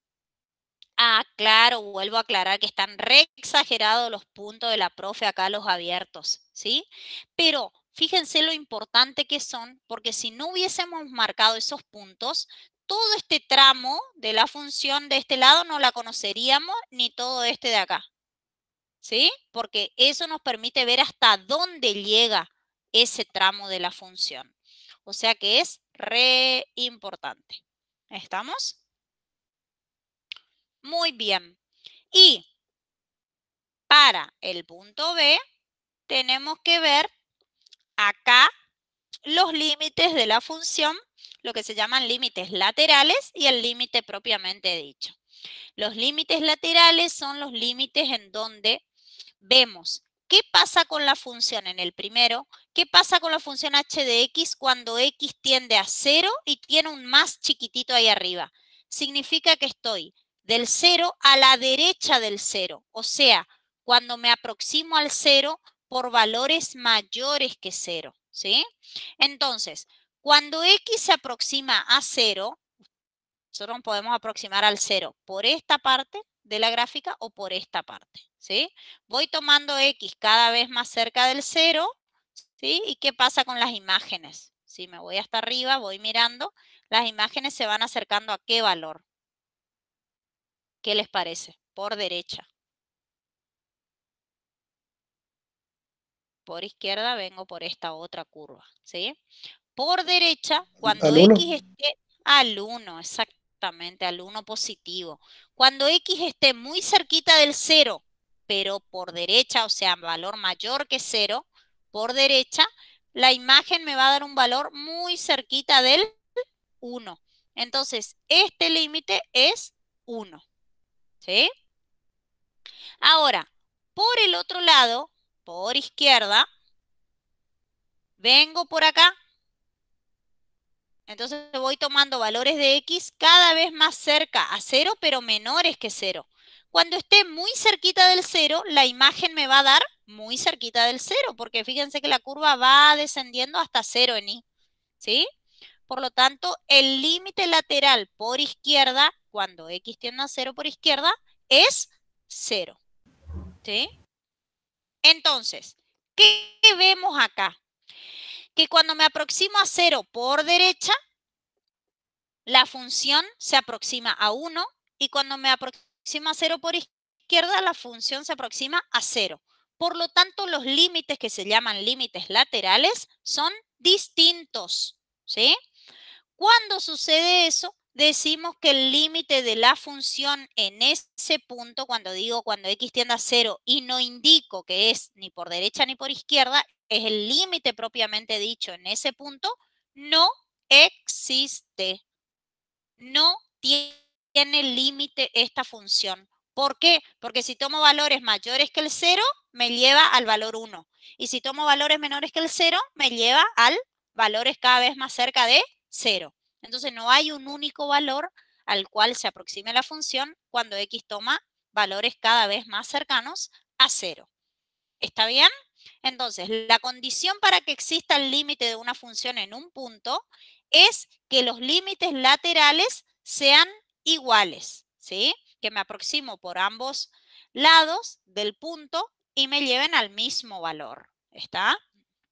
claro, vuelvo a aclarar que están re exagerados los puntos de la profe acá, los abiertos. ¿Sí? Pero fíjense lo importante que son, porque si no hubiésemos marcado esos puntos, todo este tramo de la función de este lado no la conoceríamos, ni todo este de acá. ¿Sí? Porque eso nos permite ver hasta dónde llega ese tramo de la función. O sea que es re importante. ¿Estamos? Muy bien. Y para el punto B, tenemos que ver acá los límites de la función, lo que se llaman límites laterales y el límite propiamente dicho. Los límites laterales son los límites en donde vemos qué pasa con la función en el primero, qué pasa con la función h de x cuando x tiende a 0 y tiene un más chiquitito ahí arriba. Significa que estoy del 0 a la derecha del 0, o sea, cuando me aproximo al 0 por valores mayores que 0, ¿sí? Entonces, cuando x se aproxima a 0, nosotros nos podemos aproximar al 0 por esta parte de la gráfica o por esta parte, ¿sí? Voy tomando x cada vez más cerca del 0, ¿sí? ¿Y qué pasa con las imágenes? Si me voy hasta arriba, voy mirando, las imágenes se van acercando a qué valor. ¿Qué les parece? Por derecha. Por izquierda vengo por esta otra curva, ¿sí? Por derecha, cuando ¿Al 1? x esté al 1, exactamente, al 1 positivo. Cuando x esté muy cerquita del 0, pero por derecha, o sea, valor mayor que 0, por derecha, la imagen me va a dar un valor muy cerquita del 1. Entonces, este límite es 1, ¿sí? Ahora, por el otro lado, por izquierda, vengo por acá. Entonces voy tomando valores de x cada vez más cerca a 0, pero menores que 0. Cuando esté muy cerquita del 0, la imagen me va a dar muy cerquita del 0, porque fíjense que la curva va descendiendo hasta 0 en y, ¿sí? Por lo tanto, el límite lateral por izquierda, cuando x tiende a 0 por izquierda, es 0, ¿sí? Entonces, ¿qué vemos acá? Que cuando me aproximo a 0 por derecha, la función se aproxima a 1 y cuando me aproximo a 0 por izquierda, la función se aproxima a 0. Por lo tanto, los límites que se llaman límites laterales son distintos, ¿sí? Cuando sucede eso, decimos que el límite de la función en ese punto, cuando digo cuando x tiende a 0 y no indico que es ni por derecha ni por izquierda, es el límite propiamente dicho en ese punto, no existe. No tiene límite esta función. ¿Por qué? Porque si tomo valores mayores que el 0, me lleva al valor 1. Y si tomo valores menores que el 0, me lleva al valores cada vez más cerca de 0. Entonces no hay un único valor al cual se aproxime la función cuando x toma valores cada vez más cercanos a 0. ¿Está bien? Entonces, la condición para que exista el límite de una función en un punto es que los límites laterales sean iguales, ¿sí? Que me aproximo por ambos lados del punto y me lleven al mismo valor, ¿está?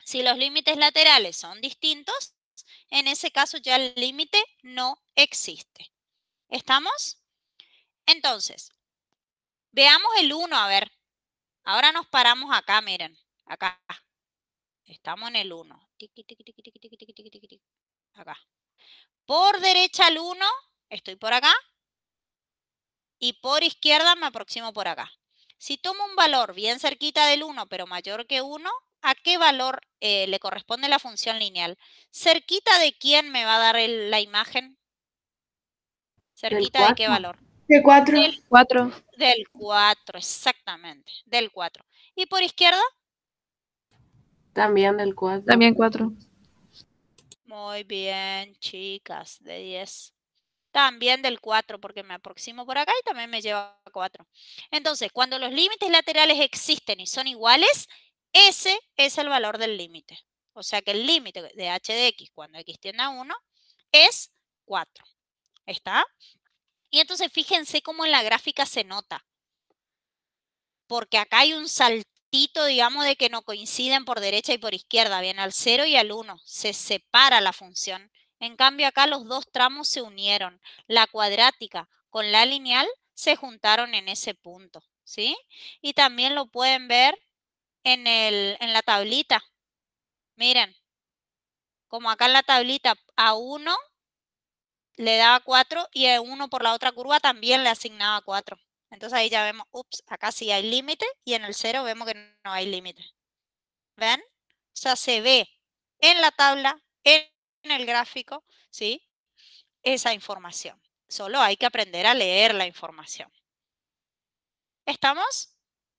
Si los límites laterales son distintos, en ese caso ya el límite no existe. ¿Estamos? Entonces, veamos el 1, a ver. Ahora nos paramos acá, miren. Acá. Estamos en el 1. Tiqui, tiqui, tiqui, tiqui, tiqui, tiqui, tiqui, tiqui, tiqui. Acá. Por derecha el 1, estoy por acá. Y por izquierda me aproximo por acá. Si tomo un valor bien cerquita del 1, pero mayor que 1, ¿a qué valor le corresponde la función lineal? ¿Cerquita de quién me va a dar la imagen? ¿Cerquita de qué valor? De 4. Del 4. Del 4, exactamente. Del 4. ¿Y por izquierda? También del 4. También 4. Muy bien, chicas, de 10. También del 4, porque me aproximo por acá y también me lleva a 4. Entonces, cuando los límites laterales existen y son iguales, ese es el valor del límite. O sea que el límite de h de x cuando x tiende a 1 es 4. ¿Está? Y entonces fíjense cómo en la gráfica se nota. Porque acá hay un saltito, digamos, de que no coinciden por derecha y por izquierda, bien al 0 y al 1. Se separa la función. En cambio, acá los dos tramos se unieron. La cuadrática con la lineal se juntaron en ese punto, ¿sí? Y también lo pueden ver en la tablita. Miren, como acá en la tablita a 1 le daba 4 y a 1 por la otra curva también le asignaba 4. Entonces ahí ya vemos, ups, acá sí hay límite y en el 0 vemos que no hay límite. ¿Ven? O sea, se ve en la tabla, en el gráfico, ¿sí? Esa información. Solo hay que aprender a leer la información. ¿Estamos?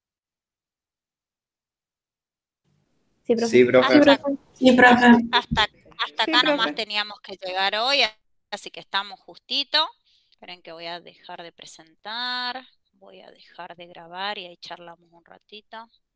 Sí, profe. Sí, profe. Sí, profe. Hasta Sí, acá nomás profe. teníamos que llegar hoy, así que estamos justito. Esperen que voy a dejar de presentar, voy a dejar de grabar y ahí charlamos un ratito.